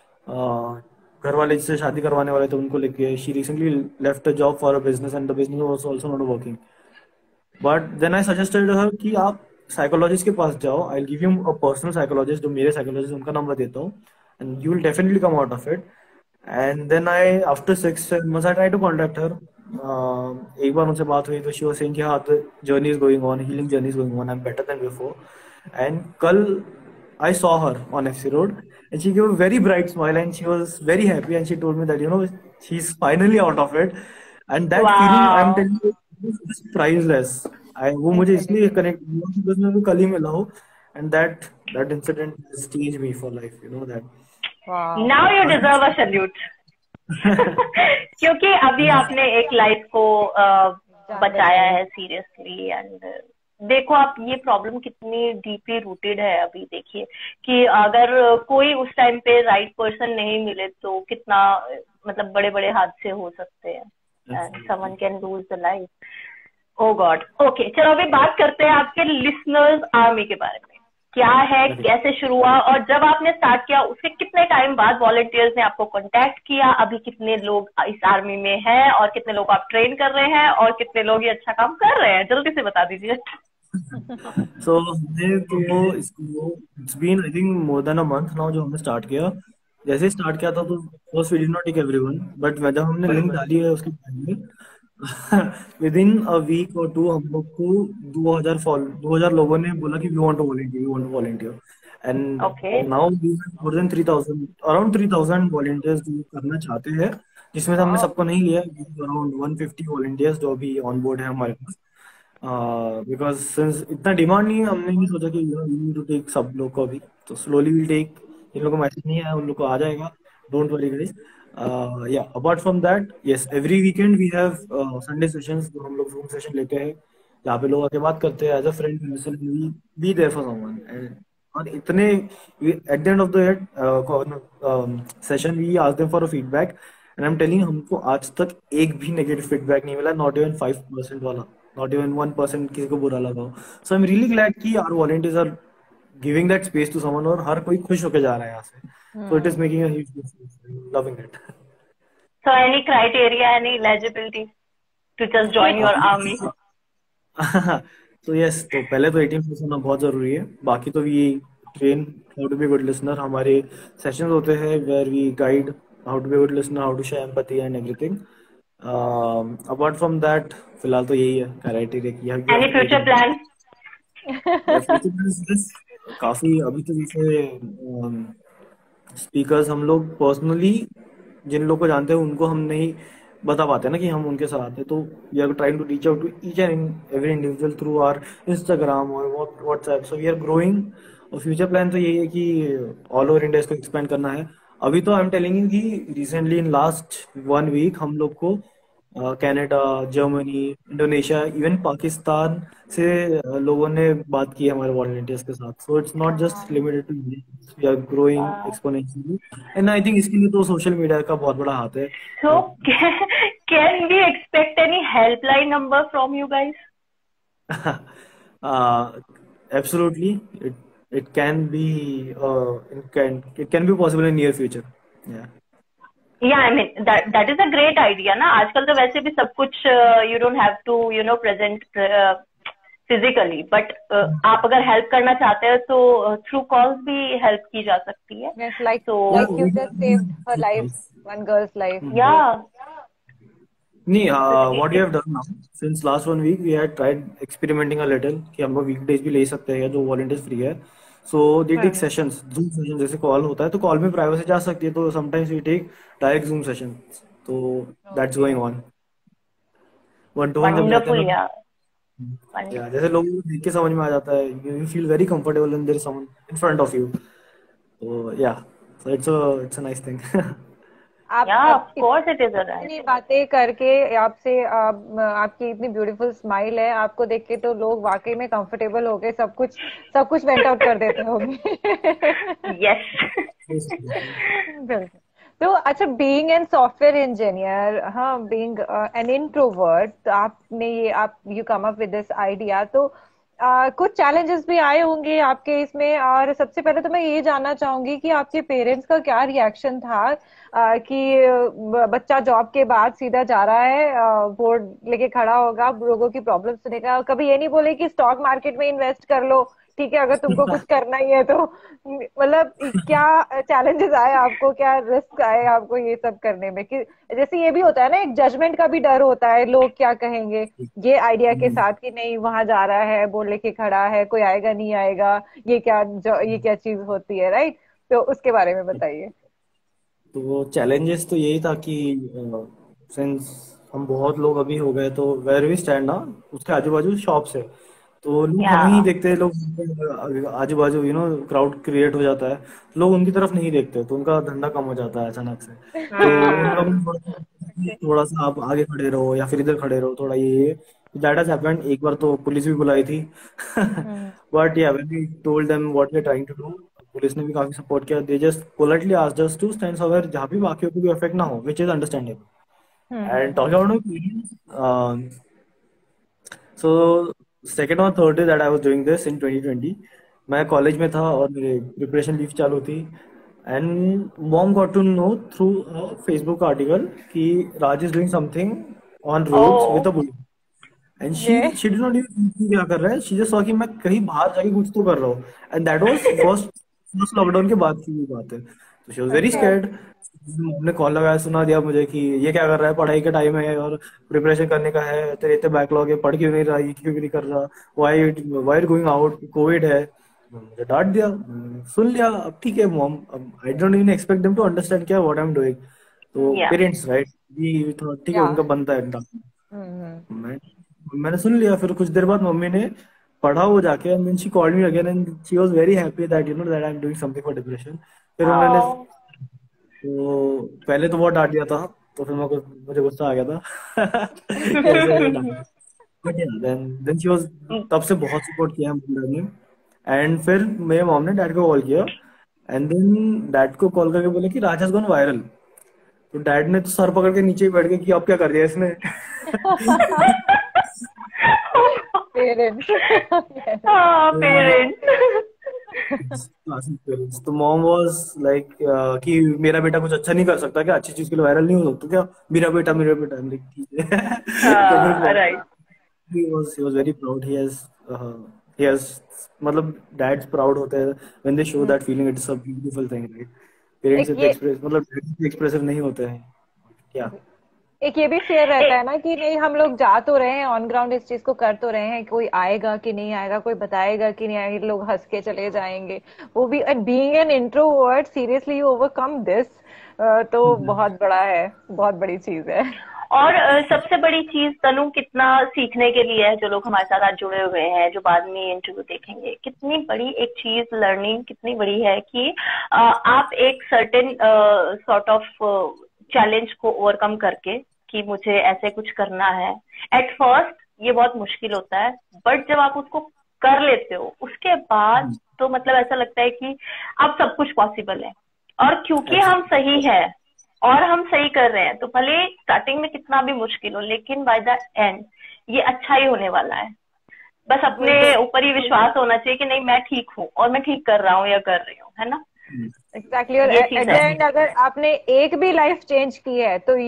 घर वाले जिससे शादी करवाने वाले थे उनको लेके। She recently left a job for a business and the business was also not working. But then I suggested her कि आप साइकोलॉजिस्ट के पास जाओ, I give you a personal psychologist, जो मेरे साइकोलॉजिस्ट उनका नंबर देता हूँ, and you will definitely come out of it. And then I after 6 months I try to contact her. एक बार उनसे बात हुई तो शी वाज सेइंग कि हाँ, the journey is going on, healing journey is going on, I am better then before. And कल I saw her on FC Road, and she gave a very bright smile, and she was very happy, and she told me that she's finally out of it, and that feeling, I'm wow, telling you, is priceless. वो मुझे इसलिए कनेक्ट हुआ बिकॉज मैं वो कल ही मिला हूँ, and that incident has changed me for life, that. Wow. Now you deserve a salute. क्योंकि अभी आपने एक लाइफ को जान बचाया बचाई। है सीरियसली, एंड देखो आप ये प्रॉब्लम कितनी डीपली रूटेड है। अभी देखिए कि अगर कोई उस टाइम पे राइट पर्सन नहीं मिले तो कितना मतलब बड़े बड़े हादसे हो सकते हैं, and someone Absolutely. Can lose the life. Oh god. Okay, चलो अभी बात करते हैं आपके लिसनर्स आर्मी के बारे में। क्या है, Okay. कैसे शुरू हुआ, और जब आपने स्टार्ट किया उसके कितने टाइम बाद वॉलंटियर्स ने आपको कांटेक्ट किया? अभी कितने लोग इस आर्मी में हैं, और कितने लोग आप ट्रेन कर रहे हैं, और कितने लोग ये अच्छा काम कर रहे हैं? जल्दी से बता दीजिए। So हमने तो इसको, it's been I think more than a month now जो हमने स्टार्ट किया। जैसे ही स्टार्ट किया था तो first we did not take everyone, but जब हमने लिंक डाली है उसके बाद में विद इन अ वीक और टू हम लोग को 2000 लोगों ने बोला कि we want to volunteer, we want to volunteer. And Okay. Now we have more than 3000, around 3000 volunteers जो करना चाहते हैं, जिसमें से हमने वाओ। सबको नहीं लिया, अराउंड 150 वॉलंटियर्स जो अभी ऑन बोर्ड है हमारे पास। बिकॉज सिंस इतना डिमांड नहीं है, हमने नहीं सोचा कि वी नीड टू टेक सब लोग को अभी, तो स्लोली विल टेक। जिन लोगों को मैसेज नहीं आया उन लोग को आ जाएगा, don't worry guys. Yeah apart from that, yes, every weekend we have Sunday sessions, जो हम लोग जूम सेशन लेते हैं, जहाँ पे लोग आके बात करते हैं as a friend, we be there for someone. और इतने at the end of the session we ask them for a feedback, and I am telling, हमको आज तक एक भी नेगेटिव फीडबैक नहीं मिला, नॉट इवन 5% वाला, नॉट इवन 1% किसी को बुरा लगा हो। So I am really glad कि our volunteers are giving that space to someone, और हर कोई खुश होकर जा रहा है यहाँ से। So it is making a huge difference, loving it. So any criteria, any eligibility to just join your army? तो यस, तो पहले तो 18 प्लस होना बहुत जरूरी है, बाकी तो we train how to be good listener. हमारे सेशंस होते हैं where we guide how to be good listener, how to show empathy and everything. Apart from that, फिलहाल तो यही है क्राइटेरिया कि Any future plan? फ्यूचर काफी। अभी तो जैसे स्पीकर्स हम लोग पर्सनली जिन लोग को जानते हैं उनको हम नहीं बता पाते ना कि हम उनके साथ हैं, तो we are trying to reach out to each and every individual through our Instagram और WhatsApp. So we are growing, और फ्यूचर प्लान तो यही है कि ऑल ओवर इंडिया इसको एक्सपेंड करना है। अभी तो आई एम टेलिंग यू कि रिसेंटली इन लास्ट 1 वीक हम लोग को Canada, Germany, Indonesia, even Pakistan से लोगों ने बात की है हमारे वॉलंटियर्स के साथ। So it's not just limited to India, we are growing Wow. Exponentially. And I think इसके लिए तो सोशल मीडिया का बहुत बड़ा हाथ है। So can we expect any helpline number from you guys? Absolutely, it can be, it can be possible in near future. Yeah. Yeah, I mean that is a great idea ना। आजकल तो वैसे भी सब कुछ you don't have to present physically, but आप अगर help करना चाहते हो तो through calls भी help की जा सकती है। Yes, like So you just saved her life, one girl's life. yeah, नहीं, what we have done now since last 1 week, we had tried experimenting a little कि हम लोग वीकडेज भी ले सकते हैं जो वॉलंटियर्स फ्री है। So they take sessions, Zoom session, जैसे कॉल होता है तो कॉल में प्राइवेसी जा सकती है, तो sometimes we take direct Zoom session. तो दैट्स गोइंग ऑन, 1 to 1 जब जाते हैं wonderful, ना, yeah, या wonderful. जैसे लोगों को देख के समझ में आ जाता है, you feel very comfortable and there is someone in front of you. तो yeah, so it's a nice thing. आप Yeah, आप of course it is a right. इतनी बातें करके आपसे आपकी इतनी ब्यूटीफुल स्माइल है, आपको देख के तो लोग वाकई में कंफर्टेबल हो गए, सब कुछ वेंट आउट कर देते होंगे। Yes. बिल्कुल। तो अच्छा, बीइंग एन सॉफ्टवेयर इंजीनियर, हाँ, बीइंग एन इंट्रोवर्ट, आपने ये आप you come up with this idea, तो कुछ चैलेंजेस भी आए होंगे आपके इसमें। और सबसे पहले तो मैं ये जानना चाहूंगी कि आपके पेरेंट्स का क्या रिएक्शन था कि बच्चा जॉब के बाद सीधा जा रहा है, बोर्ड लेके खड़ा होगा, लोगों की प्रॉब्लम सुनेगा, कभी ये नहीं बोले कि स्टॉक मार्केट में इन्वेस्ट कर लो, ठीक है, अगर तुमको कुछ करना ही है तो। मतलब क्या चैलेंजेस आए आपको, क्या रिस्क आए आपको ये सब करने में, कि जैसे ये भी होता है ना, एक जजमेंट का भी डर होता है, लोग क्या कहेंगे ये आइडिया के साथ कि नहीं वहां जा रहा है, बोर्ड लेके खड़ा है, कोई आएगा नहीं आएगा, ये क्या चीज होती है, राइट? तो उसके बारे में बताइए। तो चैलेंजेस तो यही था कि सिंस हम बहुत लोग अभी हो गए, तो वेयर वी स्टैंड ना, उसके आजू बाजू शॉप्स है, तो लोग हमें ही Yeah. देखते हैं, लोग आजू बाजू क्राउड क्रिएट हो जाता है, लोग उनकी तरफ नहीं देखते, तो उनका धंधा कम हो जाता है अचानक से। तो उन लोगों ने थोड़ा सा आप आगे खड़े रहो या फिर इधर खड़े रहो, थोड़ा ये दैट हैज हैपेंड। एक बार तो पुलिस भी बुलाई थी। Hmm. But yeah when we told them what we are trying to do, police ने भी काफी सपोर्ट किया। They just politely asked us to stand somewhere जहाँ भी बाकियों को भी इफेक्ट ना हो, which is understandable. And hmm. Talking about, so second और third day that I was doing this in 2020, मैं कॉलेज में था और मेरे प्रिपरेशन लीव चालू थी, and mom got to know through Facebook article कि Raj is doing something on roads with a Oh. Bullet, and she ये शी डिड नॉट इवन क्या कर रहा है, शी जस्ट सॉ कि मैं कहीं बाहर जाके कुछ तो कर रहा हूँ। And that was first first lockdown के बाद की ये बात है। तो शी वाज वेरी अच्छा। स्कैर्ड। हमने कॉल लगाया, सुना दिया मुझे कि ये क्या कर रहा है, पढ़ाई का टाइम है और प्रिपरेशन करने का है, तेरे इतने बैकलॉग है, पढ़ क्यों नहीं रहा, ये क्यों नहीं कर रहा, why why going out, covid है। मुझे डांट दिया, सुन लिया, अब ठीक है मॉम, अब I don't even expect them to understand क्या व्हाट आई एम डूइंग, तो या पेरेंट्स राइट, ये थोड़ा ठीक है, या उनका बनता है डांटना। हम्म। मैं मैंने सुन लिया, फिर कुछ देर बाद मम्मी ने पढ़ा वो जाके, and then she called me again and she was very happy that that I am doing something for depression. फिर उन्होंने, ओ तो पहले तो बहुत डांट दिया था, तो फिर मुझे गुस्सा आ गया था कैसे ऐसे डांट, बट देन शी वाज, तब से बहुत सपोर्ट किया है। एंड फिर मेरे मॉम ने डैड को कॉल किया, एंड देन डैड को कॉल करके बोले कि राज हैज गॉन वायरल। तो डैड ने तो सर पकड़ के नीचे ही बैठ गए कि अब क्या कर दिया इसने पेरेंट्स। हाँ तो पेरेंट्स। क्लासिक पेरेंट्स, तो मॉम वाज लाइक कि मेरा बेटा कुछ अच्छा नहीं कर सकता क्या, अच्छी चीज के लिए वायरल नहीं हो सकता क्या, मेरा बेटा, I'm like, ठीक है तो फिर हाँ right. he was very proud, he has मतलब dads proud होते हैं when they show that feeling, it's a beautiful thing, right? Parents एक इतने ये एक्सप्रेस मतलब dads एक्सप्रेसिव नहीं होते हैं क्या। एक ये भी फेयर रहता एक है ना कि नहीं, हम लोग जा तो रहे हैं ऑन ग्राउंड, इस चीज को कर तो रहे हैं, कोई आएगा कि नहीं आएगा, कोई बताएगा कि नहीं आएगा, लोग हंस के चले जाएंगे। वो भी being an introvert, seriously you overcome this, तो बहुत बड़ा है, बहुत बड़ी चीज है। और सबसे बड़ी चीज तनु कितना सीखने के लिए है, जो लोग हमारे साथ आज जुड़े हुए हैं, जो बाद में इंटरव्यू देखेंगे, कितनी बड़ी एक चीज लर्निंग कितनी बड़ी है कि आप एक सर्टेन सॉर्ट ऑफ चैलेंज को ओवरकम करके कि मुझे ऐसे कुछ करना है। एट फर्स्ट ये बहुत मुश्किल होता है, बट जब आप उसको कर लेते हो उसके बाद तो मतलब ऐसा लगता है कि अब सब कुछ पॉसिबल है। और क्योंकि हम सही है और हम सही कर रहे हैं, तो भले स्टार्टिंग में कितना भी मुश्किल हो, लेकिन बाय द एंड ये अच्छा ही होने वाला है। बस वही अपने तो, ऊपर ही विश्वास होना चाहिए कि नहीं मैं ठीक हूँ और मैं ठीक कर रहा हूँ या कर रही हूँ, है ना। एग्जैक्टली। और ये एट चीज द है। एंड अगर आपने एक भी लाइफ चेंज की है तो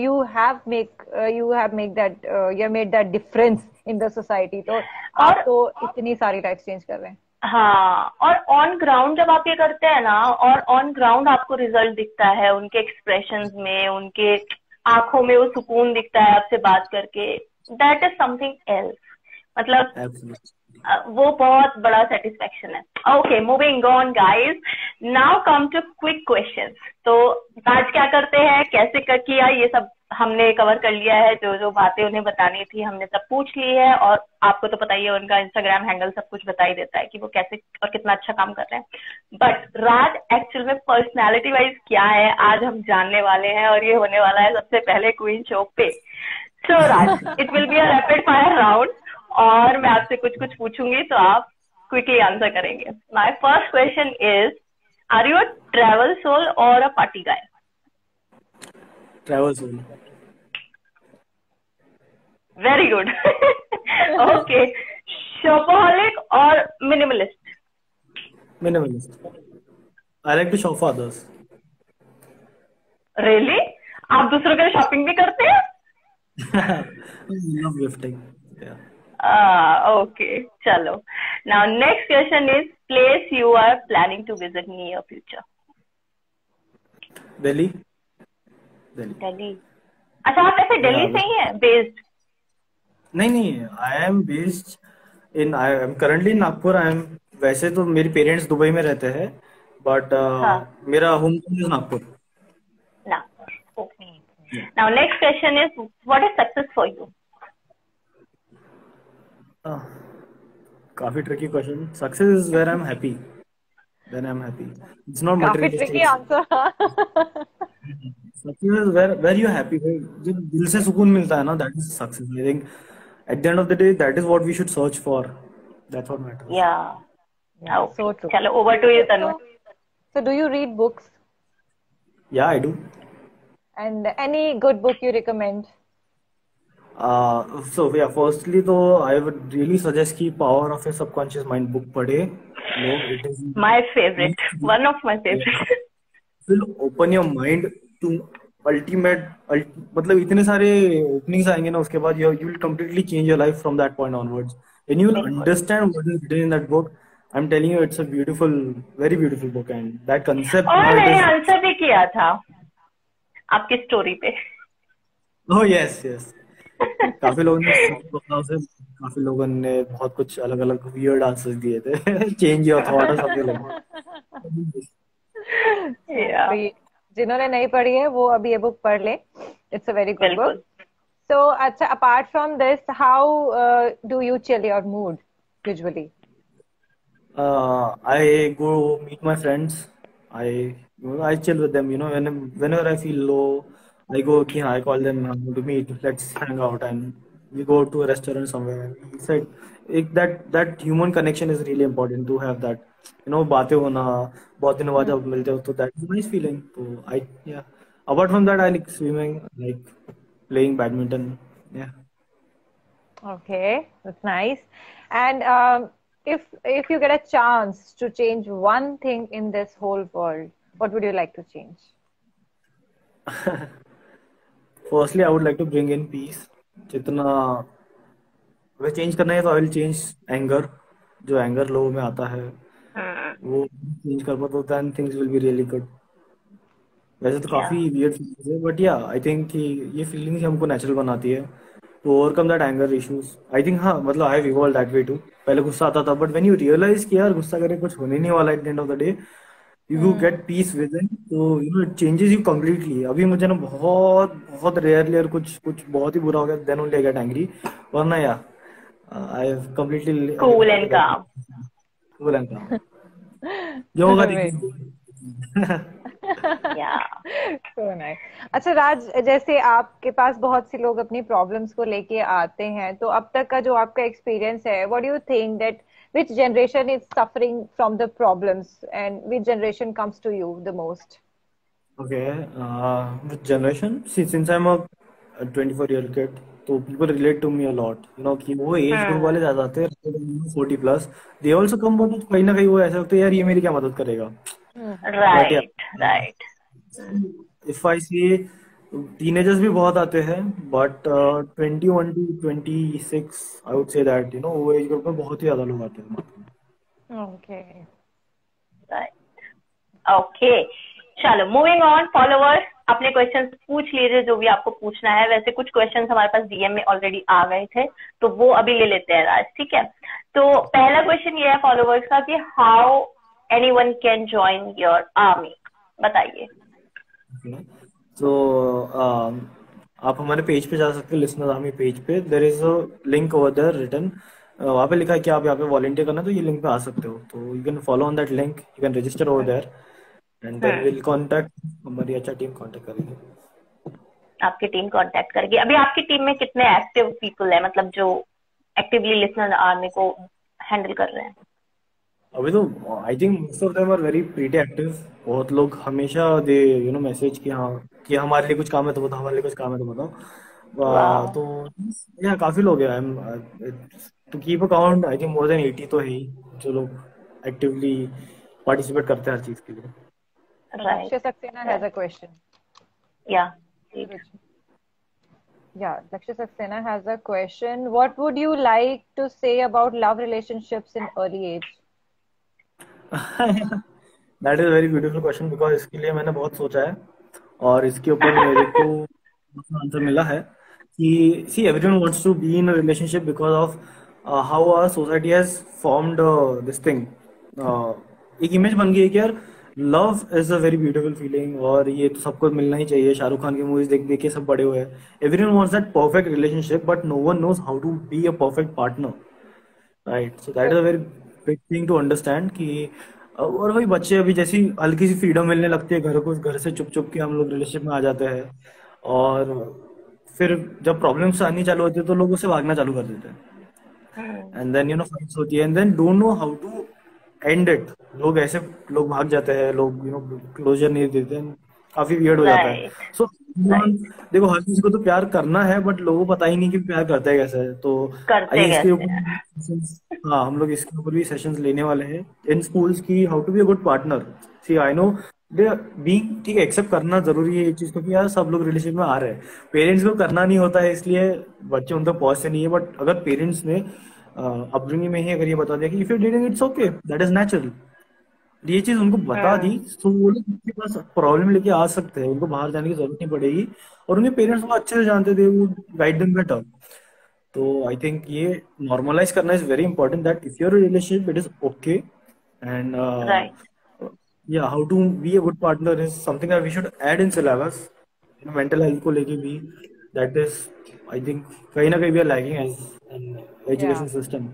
you have make that, you made that difference in the society, तो आप और तो इतनी सारी लाइफ चेंज कर रहे हैं। हाँ, और ऑन ग्राउंड जब आप ये करते हैं ना, और ऑन ग्राउंड आपको रिजल्ट दिखता है, उनके एक्सप्रेशंस में, उनके आंखों में वो सुकून दिखता है आपसे बात करके, दैट इज समथिंग एल्स। मतलब Absolutely. वो बहुत बड़ा सेटिस्फेक्शन है। Okay, moving on guys, now come to quick questions. तो आज क्या करते हैं, कैसे कर किया, ये सब हमने कवर कर लिया है, जो जो बातें उन्हें बतानी थी हमने सब पूछ ली है। और आपको तो पता ही है उनका इंस्टाग्राम हैंडल सब कुछ बता ही देता है कि वो कैसे और कितना अच्छा काम कर रहे हैं। बट राज एक्चुअल में पर्सनैलिटी वाइज क्या है, आज हम जानने वाले हैं, और ये होने वाला है सबसे पहले क्वीन शो पे। So Raj, it will be a rapid fire round, और मैं आपसे कुछ कुछ पूछूंगी तो आप क्विकली आंसर करेंगे। My first question is, are you a travel soul और a party guy? Travel soul. Very good. Okay, shopaholic और minimalist? Minimalist. I like to shop for others. Really? आप दूसरों के लिए शॉपिंग भी करते हैं? I love gifting. Yeah. Okay, चलो। Now next question is, place you are planning to visit near future? Delhi. Delhi. Delhi? अच्छा, आप ऐसे दिल्ली Yeah. से ही हैं बेस्ड? नहीं, I am based I am currently in Nagpur. I am, वैसे तो मेरे पेरेंट्स दुबई में रहते हैं, बट हाँ, मेरा home town is Nagpur. Nagpur. Okay. Now next question is, what is success for you? काफी tricky question. Success is where I am happy, then I am happy, it's not काफी tricky materialistic. Answer. Success is where you happy, जब दिल से सुकून मिलता है ना, that is success. I think at the end of the day that is what we should search for, that's what matters. Yeah so okay, true. चलो over to you Tanu. So do you read books? Yeah I do. And any good book you recommend? So yeah, firstly तो I would really suggest कि Power of a Subconscious Mind book पढ़े लोग। It is, my favourite, one of my favourite. will open your mind to मतलब इतने सारे ओपनिंग्स आएंगे ना उसके बाद, you will completely change your life from that point onwards, and you will बिल्कुल। understand what is written in that book. I'm telling you, it's a beautiful, very beautiful book, and that concept और now it मैंने is. आंसर भी किया था आपकी स्टोरी पे। Oh yes, yes. काफी लोगों ने काफी लोगों ने बहुत कुछ अलग अलग वियर्ड आंसर्स दिए थे। चेंज योर थॉट और समथिंग लाइक। या तो ये जिन्होंने नहीं पढ़ी है वो अभी ये बुक पढ़ ले, it's a very good book. बिल्कुल. So, अच्छा, apart from this, how do you chill your mood usually? I go meet my friends. I chill with them. Whenever I feel low, I go. I call them to meet. Let's hang out, and we go to a restaurant somewhere. It's like that human connection is really important to have that. बातें होना, बहुत दिनों बाद जब मिलते हो तो that's a nice feeling. तो yeah. Apart from that, I like swimming, I like playing badminton. Yeah. Okay, that's nice. And if you get a chance to change one thing in this whole world, what would you like to change? Firstly, I would like to bring in peace. जितना अगर चेंज करना है तो आई विल चेंज एंगर. जो एंगर लोगों में आता है वो चेंज कर पाता, तो then things will be really good. वैसे तो या काफी वियर्ड फीलिंग्स है, बट या आई थिंक कि ये फीलिंग्स हमको नेचुरल बनाती है to overcome that anger issues. I think हाँ, मतलब I have evolved that way too. पहले गुस्सा आता था, बट व्हेन यू रियलाइज कि यार गुस्सा करके कुछ होने नहीं वाला at the end of the day, you get peace within, तो इट चेंजेस यू कम्प्लीटली. अभी मुझे ना बहुत बहुत रेयरली और कुछ कुछ बहुत ही बुरा हो गया then only I get angry, वरना yeah I have completely cool and calm. Cool and calm. जो होगा Wait. देखिए. या So nice. अच्छा राज, जैसे आपके पास बहुत से लोग अपनी प्रॉब्लम्स को लेके आते हैं, तो अब तक का जो आपका एक्सपीरियंस है, what do you think that which generation is suffering from the problems and which generation comes to you the most? Okay, with generation, see, since I'm a 24-year kid, तो people relate to me a lot. कि वो एज ग्रुप वाले ज्यादा आते हैं 40 plus. They also come, but कहीं ना कहीं वो ऐसा लगता है यार ये मेरी क्या मदद करेगा. But yeah right right. If I see teenagers भी बहुत आते हैं, but 21 to 26 I would say that वो एज ग्रुप में बहुत ही ज्यादा लोग आते हैं. Okay. राइट. ओके, चलो मूविंग ऑन. फॉलोअर्स अपने क्वेश्चंस पूछ लीजिए जो भी आपको पूछना है. वैसे कुछ क्वेश्चंस हमारे पास डीएम में ऑलरेडी आ गए थे, तो वो अभी ले लेते हैं राज. ठीक है, तो पहला क्वेश्चन ये है फॉलोअर्स का कि how anyone can join your army. बताइए. तो आप हमारे पेज पे जा सकते हैं, लिसनर आर्मी पेज पे. There is a link over there written. वहाँ पे लिखा है कि आप यहाँ पे वॉलंटियर करना है, तो ये लिंक पे आ सकते हो. तो you can follow on that link, you can register over there, and then will contact. हमारी अच्छा टीम कांटेक्ट करेगी. आपकी टीम कांटेक्ट करेगी. अभी आपकी टीम में कितने एक्टिव पीपल है, मतलब जो एक्टिवली लिसनर आर्मी को हैंडल कर रहे हैं? अभी तो I think most of them are very pretty active. बहुत लोग हमेशा दे मैसेज कि हाँ कि हमारे लिए कुछ काम है तो बताओ, हमारे लिए कुछ काम है तो बताओ. वाह. तो या काफी लोग हैं. To keep account I think more than 80 तो है ही जो लोग एक्टिवली पार्टिसिपेट करते हैं हर चीज के लिए. Right. Lakshya Saxena has a question. या Yeah, Lakshya Saxena has a question. What would you like to say about love relationships in early age? That is very beautiful question, because इसके लिए मैंने बहुत सोचा है और इसके ऊपर मेरे को आंसर मिला है कि see everyone wants to be in a relationship because of how our society has formed this thing. एक इमेज बन गई है कि यार love is a very beautiful feeling और ये तो सबको मिलना ही चाहिए. शाहरुख खान की मूवीज देख देख के सब बड़े हुए हैं. Everyone wants that perfect relationship, but no one knows how to be a perfect partner, right. So that is a very big thing to understand कि और वही बच्चे अभी जैसी हल्की सी फ्रीडम मिलने लगती है घर से चुप चुप के हम लोग रिलेशनशिप में आ जाते हैं, और फिर जब प्रॉब्लम्स आनी चालू होती है तो लोग उससे भागना चालू कर देते हैं. एंड देन फाइट्स होती है, and then don't know how to end it. लोग भाग जाते हैं, लोग क्लोजर नहीं देते हैं, काफी वियर्ड हो जाता है. राइट. सो देखो हर किसी को तो प्यार करना है, बट लोगों को पता ही नहीं कि प्यार करते हैं कैसे है. तो करते आइए इसके कैसे हैं? ऊपर हाँ हम लोग इसके ऊपर भी सेशंस लेने वाले हैं इन स्कूल्स की, how to be a good partner. See I know being ठीक है, एक्सेप्ट करना जरूरी है ये चीज, क्योंकि यार सब लोग रिलेशनशिप में आ रहे हैं. पेरेंट्स को करना नहीं होता है इसलिए बच्चे उन तक पहुंचते नहीं है. बट अगर पेरेंट्स ने अपब्रिंगिंग में ही अगर ये बता दिया कि इफ यू डिडिंग it's okay, that is natural, ये चीज उनको बता दी तो वो लोग उनके पास प्रॉब्लम लेके आ सकते हैं, उनको बाहर जाने की जरूरत नहीं पड़ेगी, और उनके पेरेंट्स वो अच्छे से जानते थे, वो गाइड देम बेटर। तो आई थिंक ये नॉर्मलाइज करना is very important, that if your relationship it is okay, and right yeah how to be a good partner is something that we should add in syllabus, mental health को लेके भी। दैट इज आई थिंक कहीं ना कहीं we are lagging as an Yeah. Education system.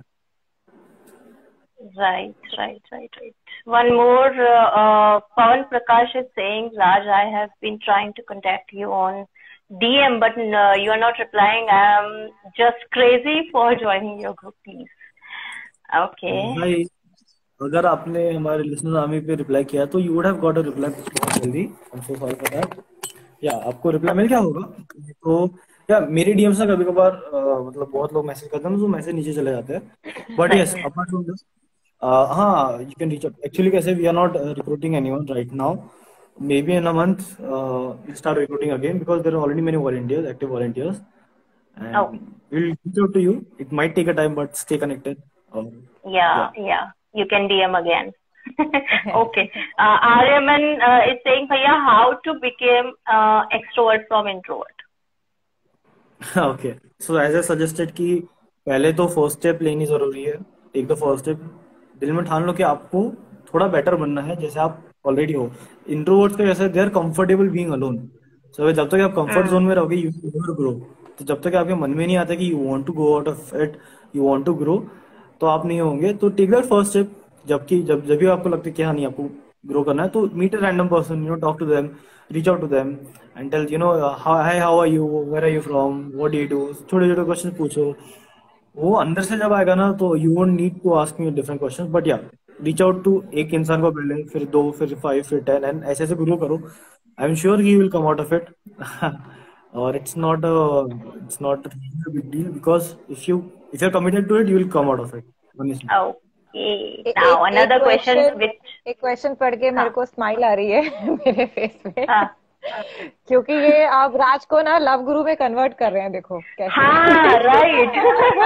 right. One more, Pawan Prakash is saying, Raj, I have been trying to contact you on DM, but you are not replying. I am just crazy for joining your group, please. Okay. भाई अगर आपने हमारे लिसनर आर्मी पे रिप्लाई किया तो you would have got a reply बहुत जल्दी। I am so sorry for that. या आपको रिप्लाई मिल गया होगा। तो या मेरे डीएम्स ना कभी कभार मतलब बहुत लोग मैसेज करते हैं तो मैसेज नीचे चले जाते हैं, but yes apart from this हाँ you can reach out. Actually कैसे we are not recruiting anyone right now, maybe in a month we'll start recruiting again because there are already many volunteers, active volunteers, Oh, and we'll reach out to you. It might take a time, but stay connected. Yeah. yeah. You can DM again. Okay. Aryaman is saying, Bhaiya, how to become extrovert from introvert? Okay. So as I suggested कि पहले तो फर्स्ट स्टेप लेनी जरूरी है। टेक द फर्स्ट स्टेप, दिल में ठान लो कि आपको थोड़ा बेटर बनना है जैसे आप ऑलरेडी हो। इंट्रोवर्ट्स के जैसे they are comfortable being alone. So जब तक आप कंफर्ट जोन में रहोगे यू नेवर ग्रो। तो जब तक आपके मन में नहीं आता कि you want to go out of it, you want to grow, तो आप नहीं होंगे। तो टेक दैट फर्स्ट स्टेप। जबकि जब भी आपको लगता है कि हाँ नहीं आपको ग्रो करना है, तो meet a random person, talk to them, reach out to them and tell how are you, where are you from, what do you do, छोटे छोटे क्वेश्चन पूछो। वो अंदर से जब आएगा ना तो you won't need to ask me different questions, but yeah reach out to एक इंसान को पहले, फिर दो, फिर 5, फिर 10, एंड ऐसे ऐसे ग्रो करो। I am sure he will come out of it. और it's not big deal because if you are committed to it you will come out of it honestly। Okay. Now, एक another question which, एक क्वेश्चन पढ़ के मेरे हाँ, को स्माइल आ रही है मेरे फेस पे, हाँ, क्योंकि ये आप राज को ना लव गुरु में कन्वर्ट कर रहे हैं। देखो कैसे। हाँ, right.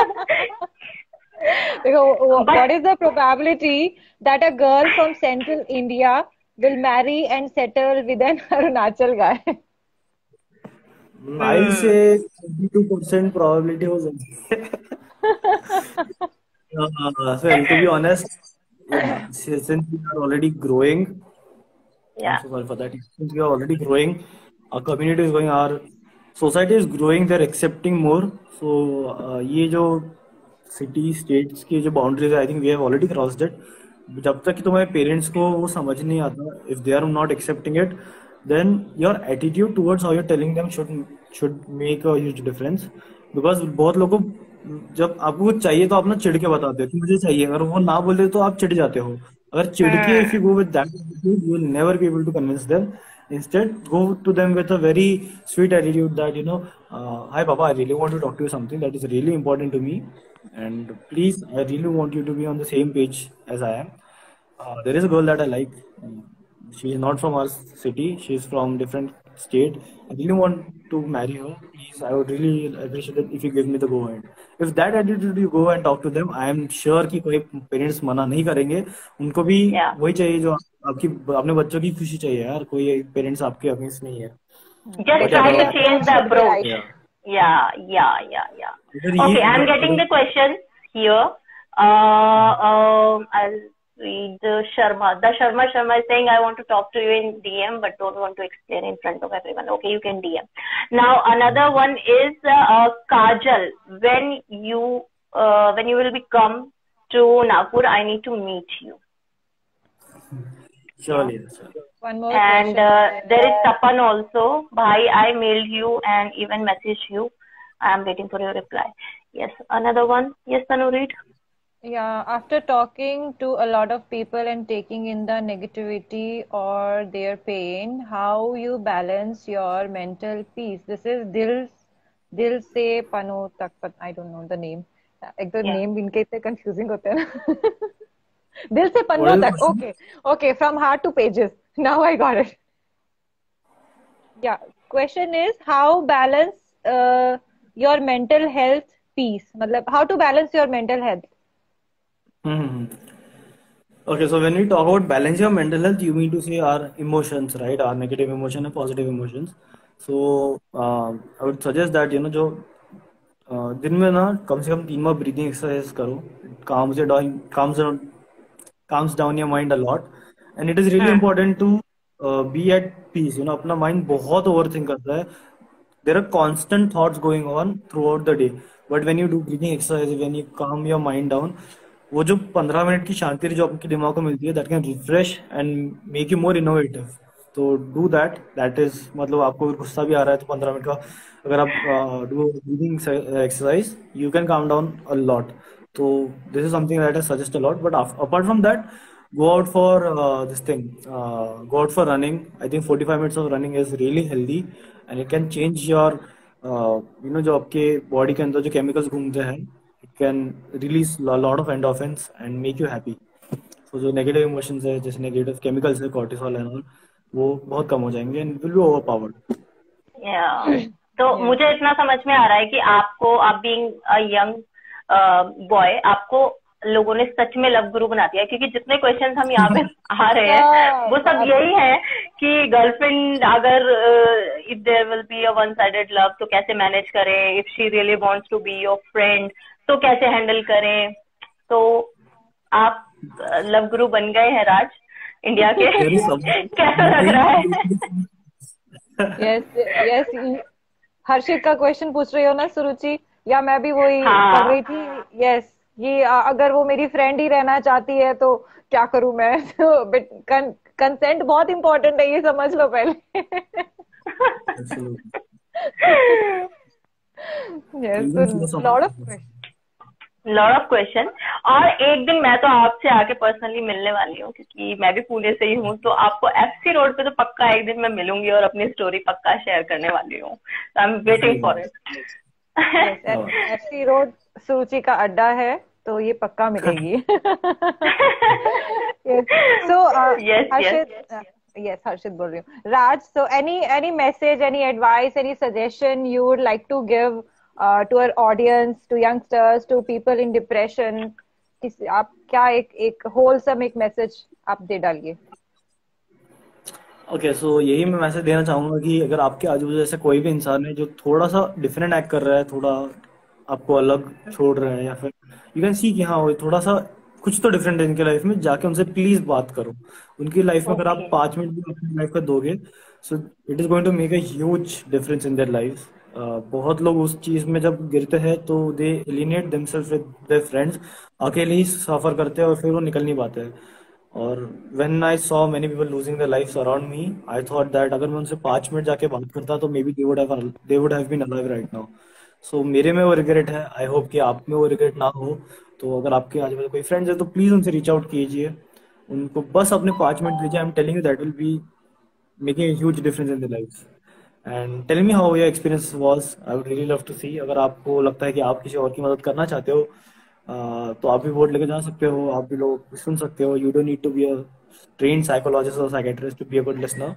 देखो But what is the probability that a girl from central India will marry and settle with an Arunachal guy? I'll say 22% probability हो सकती है। Well, to be honest, since we are already growing, I'm yeah, so sorry for that. Since we are already growing, our community is growing, our society is growing, they're accepting more. So, ये जो सिटी स्टेट्स की जो बाउंड्रीज है, I think we have already crossed it. जब तक कि तुम्हारे पेरेंट्स को वो समझ नहीं आता, if they are not accepting it, then your attitude towards how you telling them should make a huge difference. Because बहुत लोगों को जब आपको कुछ चाहिए तो आप ना चिढ़ के बताते हो कि मुझे चाहिए, अगर वो ना बोले तो आप चिढ़ जाते हो। अगर चिढ़ के if you go with that attitude you will never be able to convince them. Instead, go to them with a very sweet attitude that, hi Papa, I really want to talk to you something that is really important to me. And please, I really want you to be on the same page as I am. There is a girl that I like. She is not from our city. She is from different state. I really want to marry her. Please, I would really appreciate it if you give me the go ahead. If that attitude you go and talk to them, I am sure कि कोई पेरेंट्स मना नहीं करेंगे। उनको भी yeah. वही चाहिए जो आपकी अपने बच्चों की खुशी चाहिए यार। कोई पेरेंट्स आपके अगेंस्ट नहीं है। Just But try to yeah, change the approach. yeah. Yeah. अगर Okay, ये I'm getting the question here. I'll read Sharma. The Sharma is saying, I want to talk to you in DM, but don't want to explain in front of everyone. Okay, you can DM. Now, another one is Kajal. When you will be come to Nagpur, I need to meet you. surely, surely. One more And question. there is Tapan also. Bhai, I mailed you and even messaged you. I am waiting for your reply. Yes, another one. Yes, Tanu, read. Yeah, after talking to a lot of people and taking in the negativity or their pain, how you balance your mental peace? This is Dil Se Pano Tak, I don't know the name. एक तो Yeah. नेम इनके इतने कंफ्यूजिंग होते हैं ना। दिल से What पन्नों is the तक। question? Okay, from heart to pages. Now I got it. Yeah, question is how balance your mental health peace, मतलब how to balance your mental health. Hmm. Okay, so when we talk about balancing our mental health, you mean to say our emotions, right? Our negative emotion and positive emotions. So I would suggest that जो दिन में ना कम से कम 3 बार ब्रीदिंग एक्सरसाइज करो. Calms down your mind a lot, and it is really hmm. important to be at peace. अपना mind बहुत overthink करता है. There are constant thoughts going on throughout the day, but when you do breathing exercise, when you calm your mind down, वो जो 15 मिनट की शांति जो आपके दिमाग को मिलती है, that can refresh and make you more innovative. तो डू दैट इज मतलब आपको गुस्सा भी आ रहा है तो 15 मिनट का अगर आप do breathing exercise you can calm down a lot. तो this is something that I suggest a lot. But apart from that, go out for this thing go out for running. I think 45 minutes of running is really healthy, and it can change your जो आपके बॉडी के अंदर जो केमिकल्स घूमते हैं, it can release a lot of endorphins and make you happy. तो जो नेगेटिव इमोशंस है, जैसे नेगेटिव केमिकल्स है, कॉर्टिसोल एंड ऑल, वो बहुत कम हो जाएंगे and will be overpowered. तो मुझे इतना समझ में आ रहा है कि आपको, आप बीइंग अ यंग बॉय, आपको लोगों ने सच में लव गुरु बना दिया, क्योंकि जितने क्वेश्चंस हम यहाँ पे आ रहे हैं वो सब यही है कि गर्लफ्रेंड अगर if there will be a one sided love तो कैसे मैनेज करें, if she really wants to be your friend तो कैसे हैंडल करें. तो आप लव गुरु बन गए हैं राज इंडिया के. कैसा लग रहा है? यस हर्षित का क्वेश्चन पूछ रही हो ना सुरुचि, या मैं भी वही कर रही थी. यस ये अगर वो मेरी फ्रेंड ही रहना चाहती है तो क्या करूं मैं. तो बट कंसेंट बहुत इंपॉर्टेंट है, ये समझ लो पहले. Yes lot of question. और एक दिन मैं तो आपसे आके पर्सनली मिलने वाली हूँ, क्योंकि मैं भी पुणे से ही हूँ. तो आपको एफसी रोड पे तो पक्का एक दिन मैं मिलूंगी और अपनी स्टोरी पक्का शेयर करने वाली हूँ. I am waiting for it. FC road Suruchi का अड्डा है, तो ये पक्का मिलेगी. सो हर्षित बोल रही हूँ. Raj, so any message, any advice, any suggestion you would like to give to our audience, to youngsters, to people in depression? आप क्या एक wholesome एक मैसेज आप दे डालिए. ओके, सो यही मैं मैसेज देना चाहूंगा कि अगर आपके आजू बाजू ऐसा कोई भी इंसान है जो थोड़ा सा डिफरेंट एक्ट कर रहा है, थोड़ा आपको अलग छोड़ रहा है, या फिर यू कैन सी कि हाँ वो थोड़ा सा कुछ तो डिफरेंट है इनके लाइफ में, जाके उनसे प्लीज बात करो. उनकी लाइफ में अगर आप 5 मिनट भी अपनी लाइफ का दोगे, so it is going to make a huge difference in their life. बहुत लोग उस चीज में जब गिरते हैं तो they alienate themselves with their friends, अकेले ही सफर करते हैं और फिर वो निकल नहीं पाते हैं. और when I saw many people losing their lives around me, I thought that अगर मैं उनसे 5 मिनट जाके बात करता तो maybe they would have been alive right now. So मेरे में वो रिग्रेट है. आई होप कि आप में वो रिग्रेट ना हो. तो अगर आपके आजू बाजू कोई फ्रेंड्स है तो प्लीज उनसे रीच आउट कीजिए, उनको बस अपने 5 मिनट दीजिए. I am telling you that will be making a huge difference in the life. And tell me how your experience was. I would really love to see. अगर आपको लगता है कि आप किसी और की मदद करना चाहते हो, तो आप भी वोट लेके जा सकते हो, आप भी लोग सुन सकते हो. You don't need to be a trained psychologist or psychiatrist to be a good listener.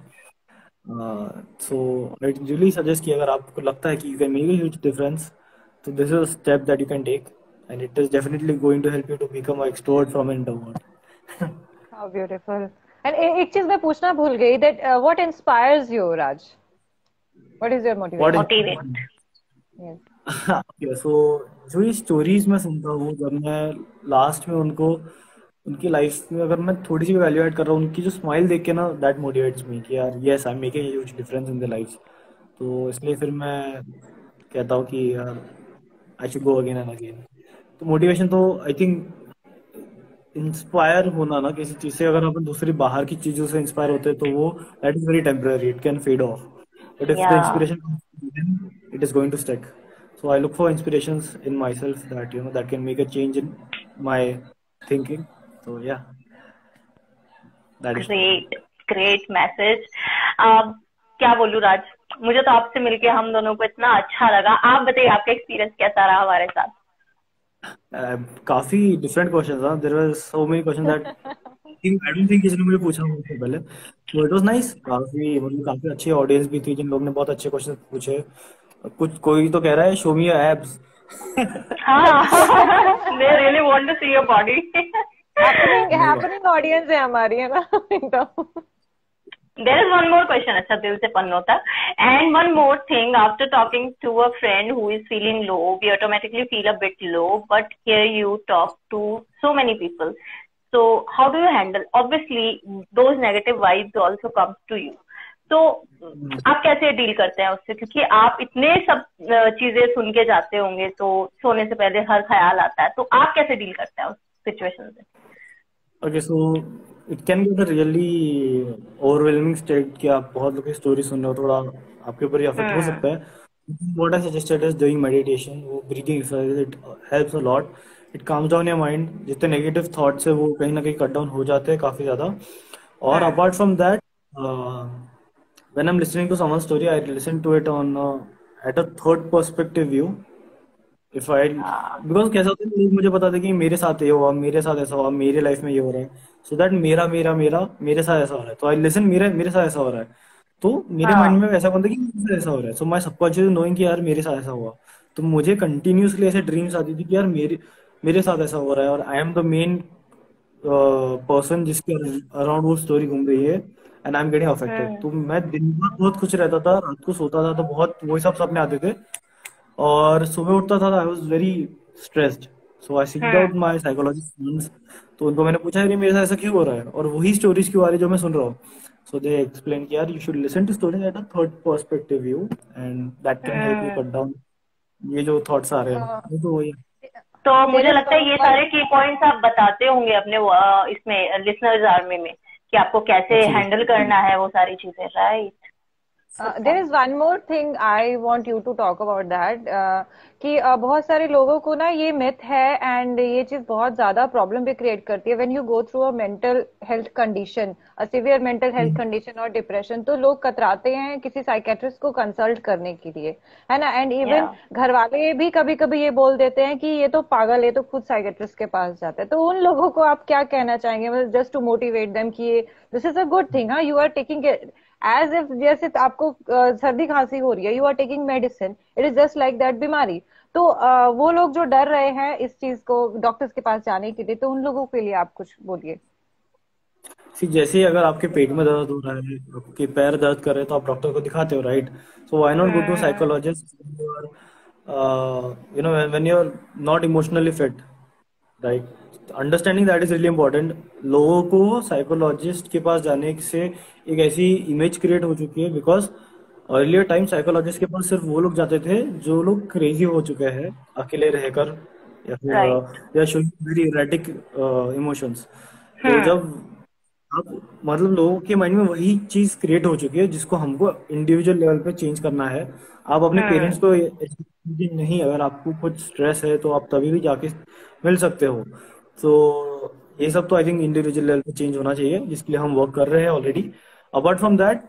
So I really suggest कि अगर आपको लगता है कि you can make a huge difference, so this is a step that you can take, and it is definitely going to help you to become an extrovert from an introvert. How beautiful. And एक चीज मैं पूछना भूल गई, that what inspires you, Raj? What is your motivation? Yes. Okay, so जो ये स्टोरीज मैं सुनता हूँ, जब मैं लास्ट में उनकी लाइफ में अगर मैं थोड़ी सी वैल्यू ऐड कर रहा हूँ, उनकी जो स्माइल देख के ना, दैट मोटिवेट्स मी कि यार yes I am making huge difference in the life. तो इसलिए फिर मैं कहता हूँ कि यार I should go again and again. तो मोटिवेशन तो आई थिंक इंस्पायर होना ना किसी चीज से, अगर अपन दूसरी बाहर की चीजों से इंस्पायर होते हैं तो वो that is very temporary, it can fade off. But if the inspiration it is going to stick. So I look for inspirations in myself that that can make a change in my thinking. So yeah, that is great message. क्या बोलूं राज, मुझे तो आपसे मिलके हम दोनों को इतना अच्छा लगा. आप बताइए आपका एक्सपीरियंस कैसा रहा हमारे साथ. काफी डिफरेंट क्वेश्चंस हैं. There were so many questions that I don't think किसी ने मुझे पूछा मुझसे पहले. तो इट वाज नाइस. काफी अच्छी ऑडियंस भी थी जिन लोगों ने बहुत अच्छे क्वेश्चन पूछे. कोई तो कह रहा है show me your abs. They really want to see your body. नहीं बात। हैपनिंग ऑडियंस है हमारी, है ना एकदम। There is one more question, अच्छा दिल से पन्नो था. And one more thing, after talking to a friend who is feeling low, we automatically feel a bit low, but here you talk to so many people. So how do you handle? Obviously, those negative vibes also comes to you. तो आप कैसे डील करते हैं उससे, क्योंकि आप इतने सब चीजें सुन के जाते होंगे, तो सोने से पहले हर ख्याल आता है, तो आप कैसे डील करते हैं उस सिचुएशन से? Okay, so it can get a really overwhelming state कि आप बहुत लोगों की स्टोरी सुन रहे हो, थोड़ा आपके ऊपर अफेक्ट हो सकता है. What I suggested is doing meditation, वो breathing exercise, it helps a lot. It calms down your mind. जितने नेगेटिव थॉट्स है वो कहीं ना कहीं कट डाउन हो जाते हैं काफी ज्यादा. और apart from that, when I'm listening to someone's story, I listen to it on at a third perspective view. If I Because कैसा होता है, लोग मुझे बताते हैं कि मेरे साथ ये हुआ, मेरे साथ ऐसा हुआ, मेरे लाइफ में ये हो रहा है, सो दैट मेरा मेरा मेरा मेरे साथ ऐसा हो रहा है, तो आई लिसन मेरे मेरे साथ ऐसा हो रहा है, तो मेरे माइंड में वैसा बनता है कि मेरे साथ ऐसा हो रहा है, सो माई सबकॉन्शियस नोइंग कि यार मेरे साथ ऐसा हुआ. तो मुझे कंटिन्यूसली ऐसे ड्रीम्स आती थी कि यार मेरे मेरे साथ ऐसा हो रहा है, और I am the main person जिसके अराउंड वो स्टोरी घूम रही है, and I am getting affected. तो मैं दिन भर बहुत खुश रहता था, रात को सोता था तो बहुत वही सब सपने आते थे, और सुबह उठता था I was very stressed. So I seeked out my psychologist. तो उनको मैंने पूछा यार मेरे साथ ऐसा क्यों हो रहा है, और वही स्टोरीज क्यों आ रही है जो मैं सुन रहा हूँ. सो दे एक्सप्लेन कि यार you should listen to stories at a third perspective view, and that can help you cut down ये जो थॉट्स आ रहे हैं. ये तो वही है. तो मुझे There is लगता है one ये more सारे की पॉइंट्स आप बताते होंगे अपने इसमें लिसनर्स आर्मी में, कि आपको कैसे हैंडल करना है वो सारी चीजें, right? there is one more thing I want you to talk about that, कि बहुत सारे लोगों को ना ये मिथ है, एंड ये चीज बहुत ज्यादा प्रॉब्लम भी क्रिएट करती है. When you go through a mental health condition, a severe mental health condition और डिप्रेशन, तो लोग कतराते हैं किसी साइकेट्रिस्ट को कंसल्ट करने के लिए, है ना. एंड इवन घर वाले भी कभी कभी ये बोल देते हैं कि ये तो पागल है, तो खुद साइकेट्रिस्ट के पास जाते हैं. तो उन लोगों को आप क्या कहना चाहेंगे, जस्ट टू मोटिवेट देम कि this is a good thing, हाँ, you are taking as if जैसे आपको सर्दी खांसी हो रही है, you are taking medicine, it is just like that बीमारी. तो वो लोग जो डर रहे हैं इस चीज को डॉक्टर्स के पास जाने के लिए, तो उन लोगों के लिए आप कुछ बोलिए. जैसे ही अगर आपके पेट में दर्द हो रहा है, आपके पैर दर्द कर रहे हैं, तो आप डॉक्टर को दिखाते हो, right? So why not go to psychologist when you are not emotionally fit, right? Understanding that is really important. लोगों को साइकोलॉजिस्ट के पास जाने से एक ऐसी इमेज क्रिएट हो चुकी है, बिकॉज अर्लियर टाइम साइकोलॉजिस्ट के पास सिर्फ वो लोग जाते थे जो लोग क्रेजी हो चुके हैं अकेले रहकर, या फिर या शोइंग वेरी इरेटिक इमोशंस. तो जब आप मतलब लोगों के माइंड में वही चीज क्रिएट हो चुकी है जिसको हमको इंडिविजुअल लेवल पे चेंज करना है. आप अपने पेरेंट्स को नहीं, अगर आपको कुछ स्ट्रेस है तो आप तभी भी जाके मिल सकते हो. तो ये सब तो आई थिंक इंडिविजुअल लेवल पे चेंज होना चाहिए, जिसके लिए हम वर्क कर रहे हैं ऑलरेडी. अपार्ट फ्रॉम दैट,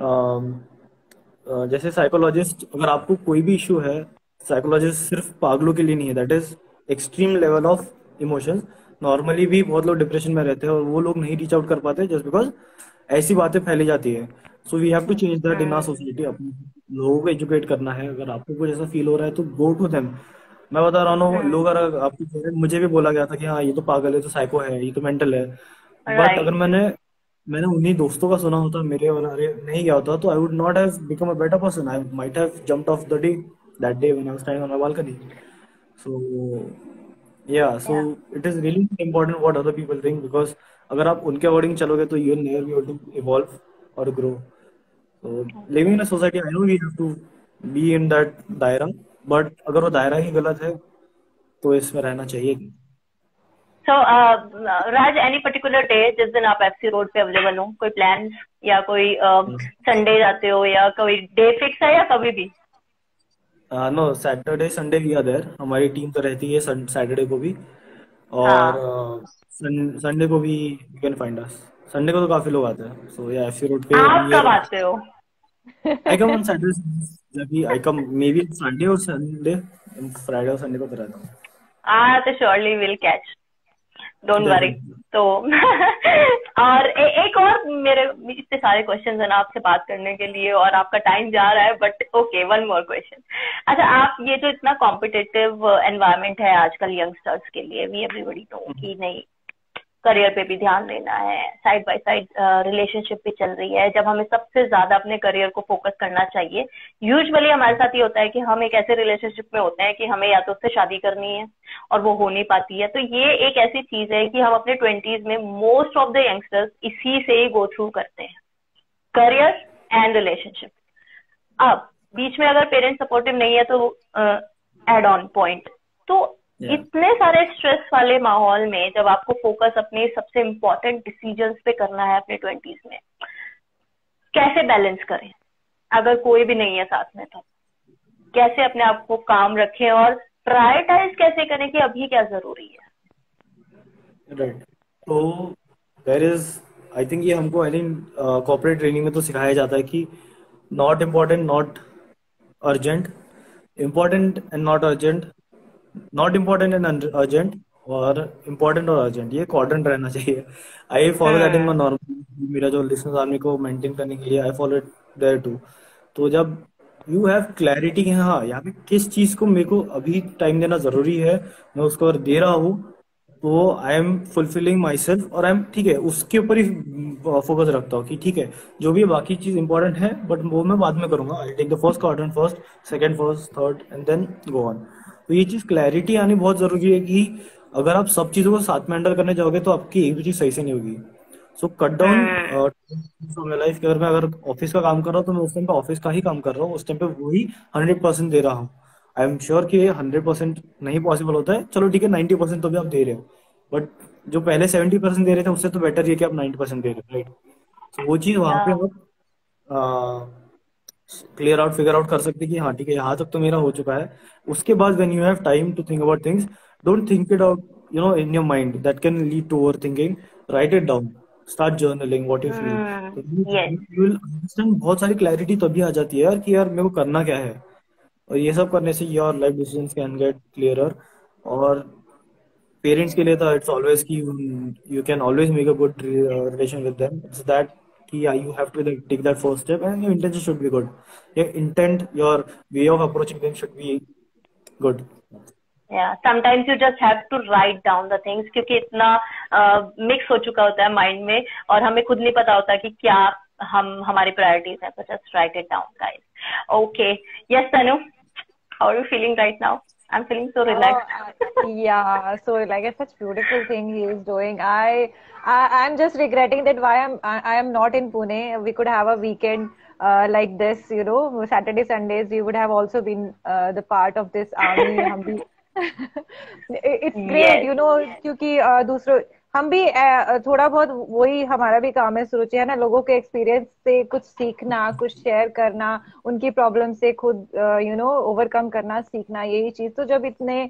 जैसे साइकोलॉजिस्ट, अगर आपको कोई भी इशू है, साइकोलॉजिस्ट सिर्फ पागलों के लिए नहीं है. That is extreme level of emotions. Normally भी बहुत लोग डिप्रेशन में रहते हैं और वो लोग नहीं रीच आउट कर पाते जस्ट बिकॉज ऐसी बातें फैली जाती है. So we have to change that in our society. अपने लोगों को एजुकेट करना है. अगर आपको कुछ ऐसा फील हो रहा है तो गो टू देम. मैं बता रहा हूँ, लोग अगर आपको, मुझे भी बोला गया था कि हाँ ये तो पागल है, तो साइको है, ये तो मेंटल है, बट अगर मैंने उन्हीं दोस्तों का सुना होता मेरे, और अरे नहीं गया होता, तो I would not have become a better person. I might have jumped off the day that day when I was standing on my balcony. So so it is really important what other people think, because अगर आप उनके अकॉर्डिंग चलोगे तो you will never be able to evolve or grow. So living in a society, I know we have to be in that दायरा, but अगर वो दायरा ही गलत है तो इसमें रहना चाहिए. So, Raj, any particular day जिस दिन आप एफसी रोड पे अवेलेबल हो, कोई प्लान, या कोई संडे जाते हो, या कोई डे फिक्स है, या कभी भी? No, Saturday Sunday we are there. हमारी टीम तो रहती है सैटरडे को भी, और संडे को भी you can find us. Sunday को तो काफी लोग आते हैं. सो या एफसी रोड पे आप कब आते हो? I come on Saturday. जब भी I come maybe Sunday और संडे, फ्राइडे और संडे को तो रहता हूँ. तो surely will catch, don't worry. तो और एक और, मेरे इतने सारे क्वेश्चन है ना आपसे बात करने के लिए, और आपका टाइम जा रहा है, but okay, one more question. अच्छा, आप ये जो इतना कॉम्पिटिटिव एनवायरनमेंट है आजकल यंगस्टर्स के लिए, वी एवरीबॉडी नो कि नहीं, करियर पे भी ध्यान देना है, साइड बाय साइड रिलेशनशिप भी चल रही है, जब हमें सबसे ज्यादा अपने करियर को फोकस करना चाहिए। यूजुअली हमारे साथ ये होता है कि हम एक ऐसे रिलेशनशिप में होते हैं कि हमें या तो उससे शादी करनी है और वो हो नहीं पाती है। तो ये एक ऐसी चीज है कि हम अपने 20s में मोस्ट ऑफ द यंगस्टर्स इसी से ही गो थ्रू करते हैं, करियर एंड रिलेशनशिप। अब बीच में अगर पेरेंट्स सपोर्टिव नहीं है तो एड ऑन पॉइंट। तो इतने सारे स्ट्रेस वाले माहौल में जब आपको फोकस अपने सबसे इम्पोर्टेंट डिसीजंस पे करना है अपने 20s में, कैसे बैलेंस करें अगर कोई भी नहीं है साथ में? तो कैसे अपने आप को काम रखें और प्रायोरिटाइज कैसे करें कि अभी क्या जरूरी है? राइट। तो देयर इज, आई थिंक ये हमको आई थिंक कॉर्पोरेट ट्रेनिंग में तो सिखाया जाता है कि not important not urgent, important and not urgent, not important and urgent, और इम्पोर्टेंट और अर्जेंट, ये क्वाड्रेंट रहना चाहिए। I follow that in my normal, मेरा जो लिसनर्स आर्मी को मेंटेन करने के लिए I follow it there too. तो जब यू हैव क्लैरिटी कि हाँ यहाँ पे किस चीज को मेरे को अभी टाइम देना जरूरी है, मैं उसको अगर दे रहा हूँ तो I am fulfilling myself, और आई एम ठीक है उसके ऊपर ही फोकस रखता हूँ कि ठीक है जो भी बाकी चीज इंपॉर्टेंट है बट वो मैं बाद में करूंगा, I take the first quadrant first, second first, third and then go on. तो ये चीज क्लैरिटी आनी बहुत जरूरी है कि अगर आप सब चीजों को साथ में हैंडल करने जाओगे तो आपकी एक भी चीज सही से नहीं होगी। So cut down from your life. अगर ऑफिस का काम कर रहा हूँ तो मैं उस टाइम पे ऑफिस का ही काम कर रहा हूँ, उस टाइम पे वही 100% दे रहा हूँ। आई एम श्योर कि 100% नहीं पॉसिबल होता है, चलो ठीक है 90% तो भी आप दे रहे हो, बट जो पहले 70% दे रहे थे उससे तो बेटर ये कि आप 90% दे रहे हो, राइट? तो वो चीज वहां पे आप क्लियर आउट फिगर आउट कर सकते हैं कि हाँ ठीक है यहाँ तक तो मेरा हो चुका है। उसके बाद when you have time to think about things, don't think it out in your mind, that can lead to overthinking. Write it down, start journaling what you feel, तो यू विल अंडरस्टैंड। बहुत सारी क्लैरिटी तभी आ जाती है यार कि यार मेरे को करना क्या है, और ये सब करने से your life decisions can get clearer. और पेरेंट्स के लिए तो इट्स ऑलवेज कि you can always make a good relation with them, it's that कि you have to like, take that first step and your intention should be good, your intent, your way of approaching them should be good. Yeah, sometimes you just have to write down the things क्योंकि इतना मिक्स हो चुका होता है माइंड में और हमें खुद नहीं पता होता कि क्या हम हमारी प्रायोरिटीज हैं, तो just write it down guys. Okay, yes Tanu, how are you feeling right now? I'm feeling so relaxed. Yeah, so like it's such beautiful thing he is doing. I'm just regretting that why I am not in Pune. We could have a weekend like this, you know, Saturday Sundays. You would have also been the part of this army. हम भी it's great, you know, क्योंकि दूसरों हम भी थोड़ा बहुत वही हमारा भी काम है सोचे है ना, लोगों के एक्सपीरियंस से कुछ सीखना, कुछ शेयर करना, उनकी प्रॉब्लम से खुद यू नो ओवरकम करना सीखना, यही चीज। तो जब इतने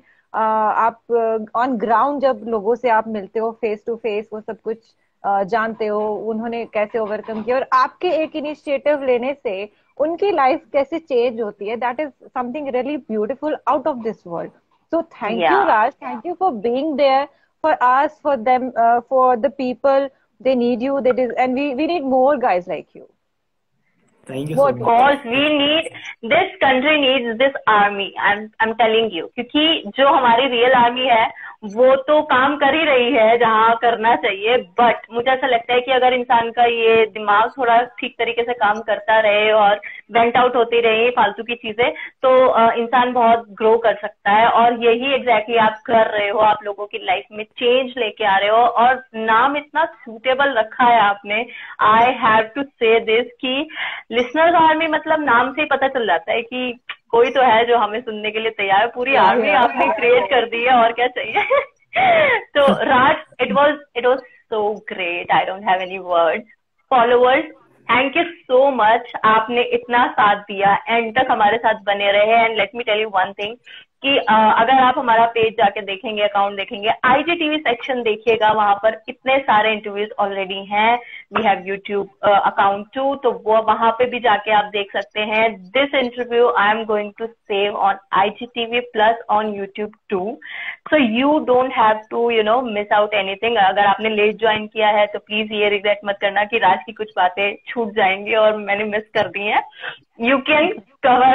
आप ऑन ग्राउंड जब लोगों से आप मिलते हो फेस टू फेस, वो सब कुछ जानते हो उन्होंने कैसे ओवरकम किया और आपके एक इनिशिएटिव लेने से उनकी लाइफ कैसे चेंज होती है, that is something really beautiful out of this world. So thank you, Raj. Thank you for being there for us, for them, for the people. They need you. And we need more guys like you. Thank you so much. Of course, we need, this country needs this army. I'm telling you, क्योंकि जो हमारी रियल आर्मी है वो तो काम कर ही रही है जहाँ करना चाहिए, बट मुझे ऐसा लगता है कि अगर इंसान का ये दिमाग थोड़ा ठीक तरीके से काम करता रहे और वेंट आउट होती रहे फालतू की चीजें, तो इंसान बहुत ग्रो कर सकता है. और यही एग्जैक्टली आप कर रहे हो, आप लोगों की लाइफ में चेंज लेके आ रहे हो और नाम इतना सूटेबल रखा है आपने. I have to say this कि लिसनर्स आर्मी मतलब नाम से ही पता चल जाता है कि कोई तो है जो हमें सुनने के लिए तैयार है. पूरी आर्मी आपने क्रिएट कर दी है, और क्या चाहिए. तो Raj, it was so great. I don't have any words. Followers, thank you so much, आपने इतना साथ दिया, एंड तक हमारे साथ बने रहे. And let me tell you one thing कि अगर आप हमारा पेज जाके देखेंगे, अकाउंट देखेंगे, IGTV सेक्शन देखिएगा, वहां पर इतने सारे इंटरव्यूज ऑलरेडी हैं. We have YouTube account too, तो वो वहां पे भी जाके आप देख सकते हैं. This interview I am going to save on IGTV plus on YouTube too, so you don't have to you know miss out anything. अगर आपने लेट ज्वाइन किया है तो प्लीज ये रिग्रेट मत करना कि राज की कुछ बातें छूट जाएंगी और मैंने मिस कर दी हैं. यू कैन कवर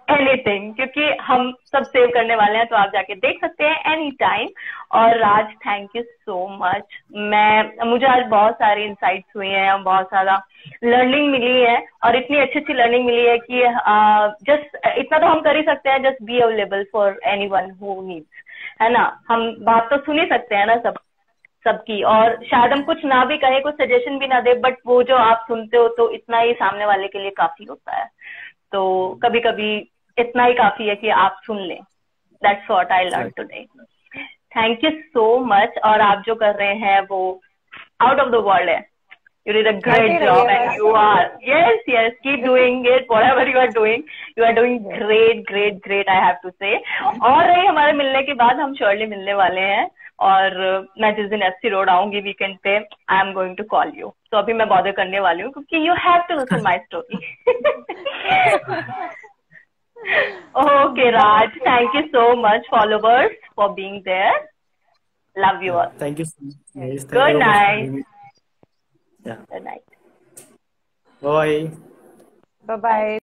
एनीथिंग, क्योंकि हम सब सेव करने वाले हैं, तो आप जाके देख सकते हैं एनी टाइम। और Raj, thank you so much. मुझे आज बहुत सारे इंसाइट्स हुए हैं, बहुत सारा लर्निंग मिली है, और इतनी अच्छी अच्छी लर्निंग मिली है कि जस्ट इतना तो हम कर ही सकते हैं, just be available for anyone who needs, है ना। हम बात तो सुन ही सकते हैं ना सबकी, और शायद हम कुछ ना भी कहें, कुछ सजेशन भी ना दे, बट वो जो आप सुनते हो तो इतना ही सामने वाले के लिए काफी होता है। तो कभी कभी इतना ही काफी है कि आप सुन लें। That's what I learn today. Thank you so much. और आप जो कर रहे हैं वो आउट ऑफ द वर्ल्ड है। You did a great job, and you are, yes, keep doing it, whatever you are doing great, I have to say. और रही हमारे मिलने की बात, हम श्योरली मिलने वाले हैं, और मैं जिस दिन एफसी रोड आऊंगी वीकेंड पे, I am going to call you. तो अभी मैं बॉदर करने वाली हूँ, क्योंकि you have to listen my story. Okay, Raj, thank you so much, followers, for being there. Love you all. Thank you so much. Good night. Yeah. Good night. Bye. Bye bye.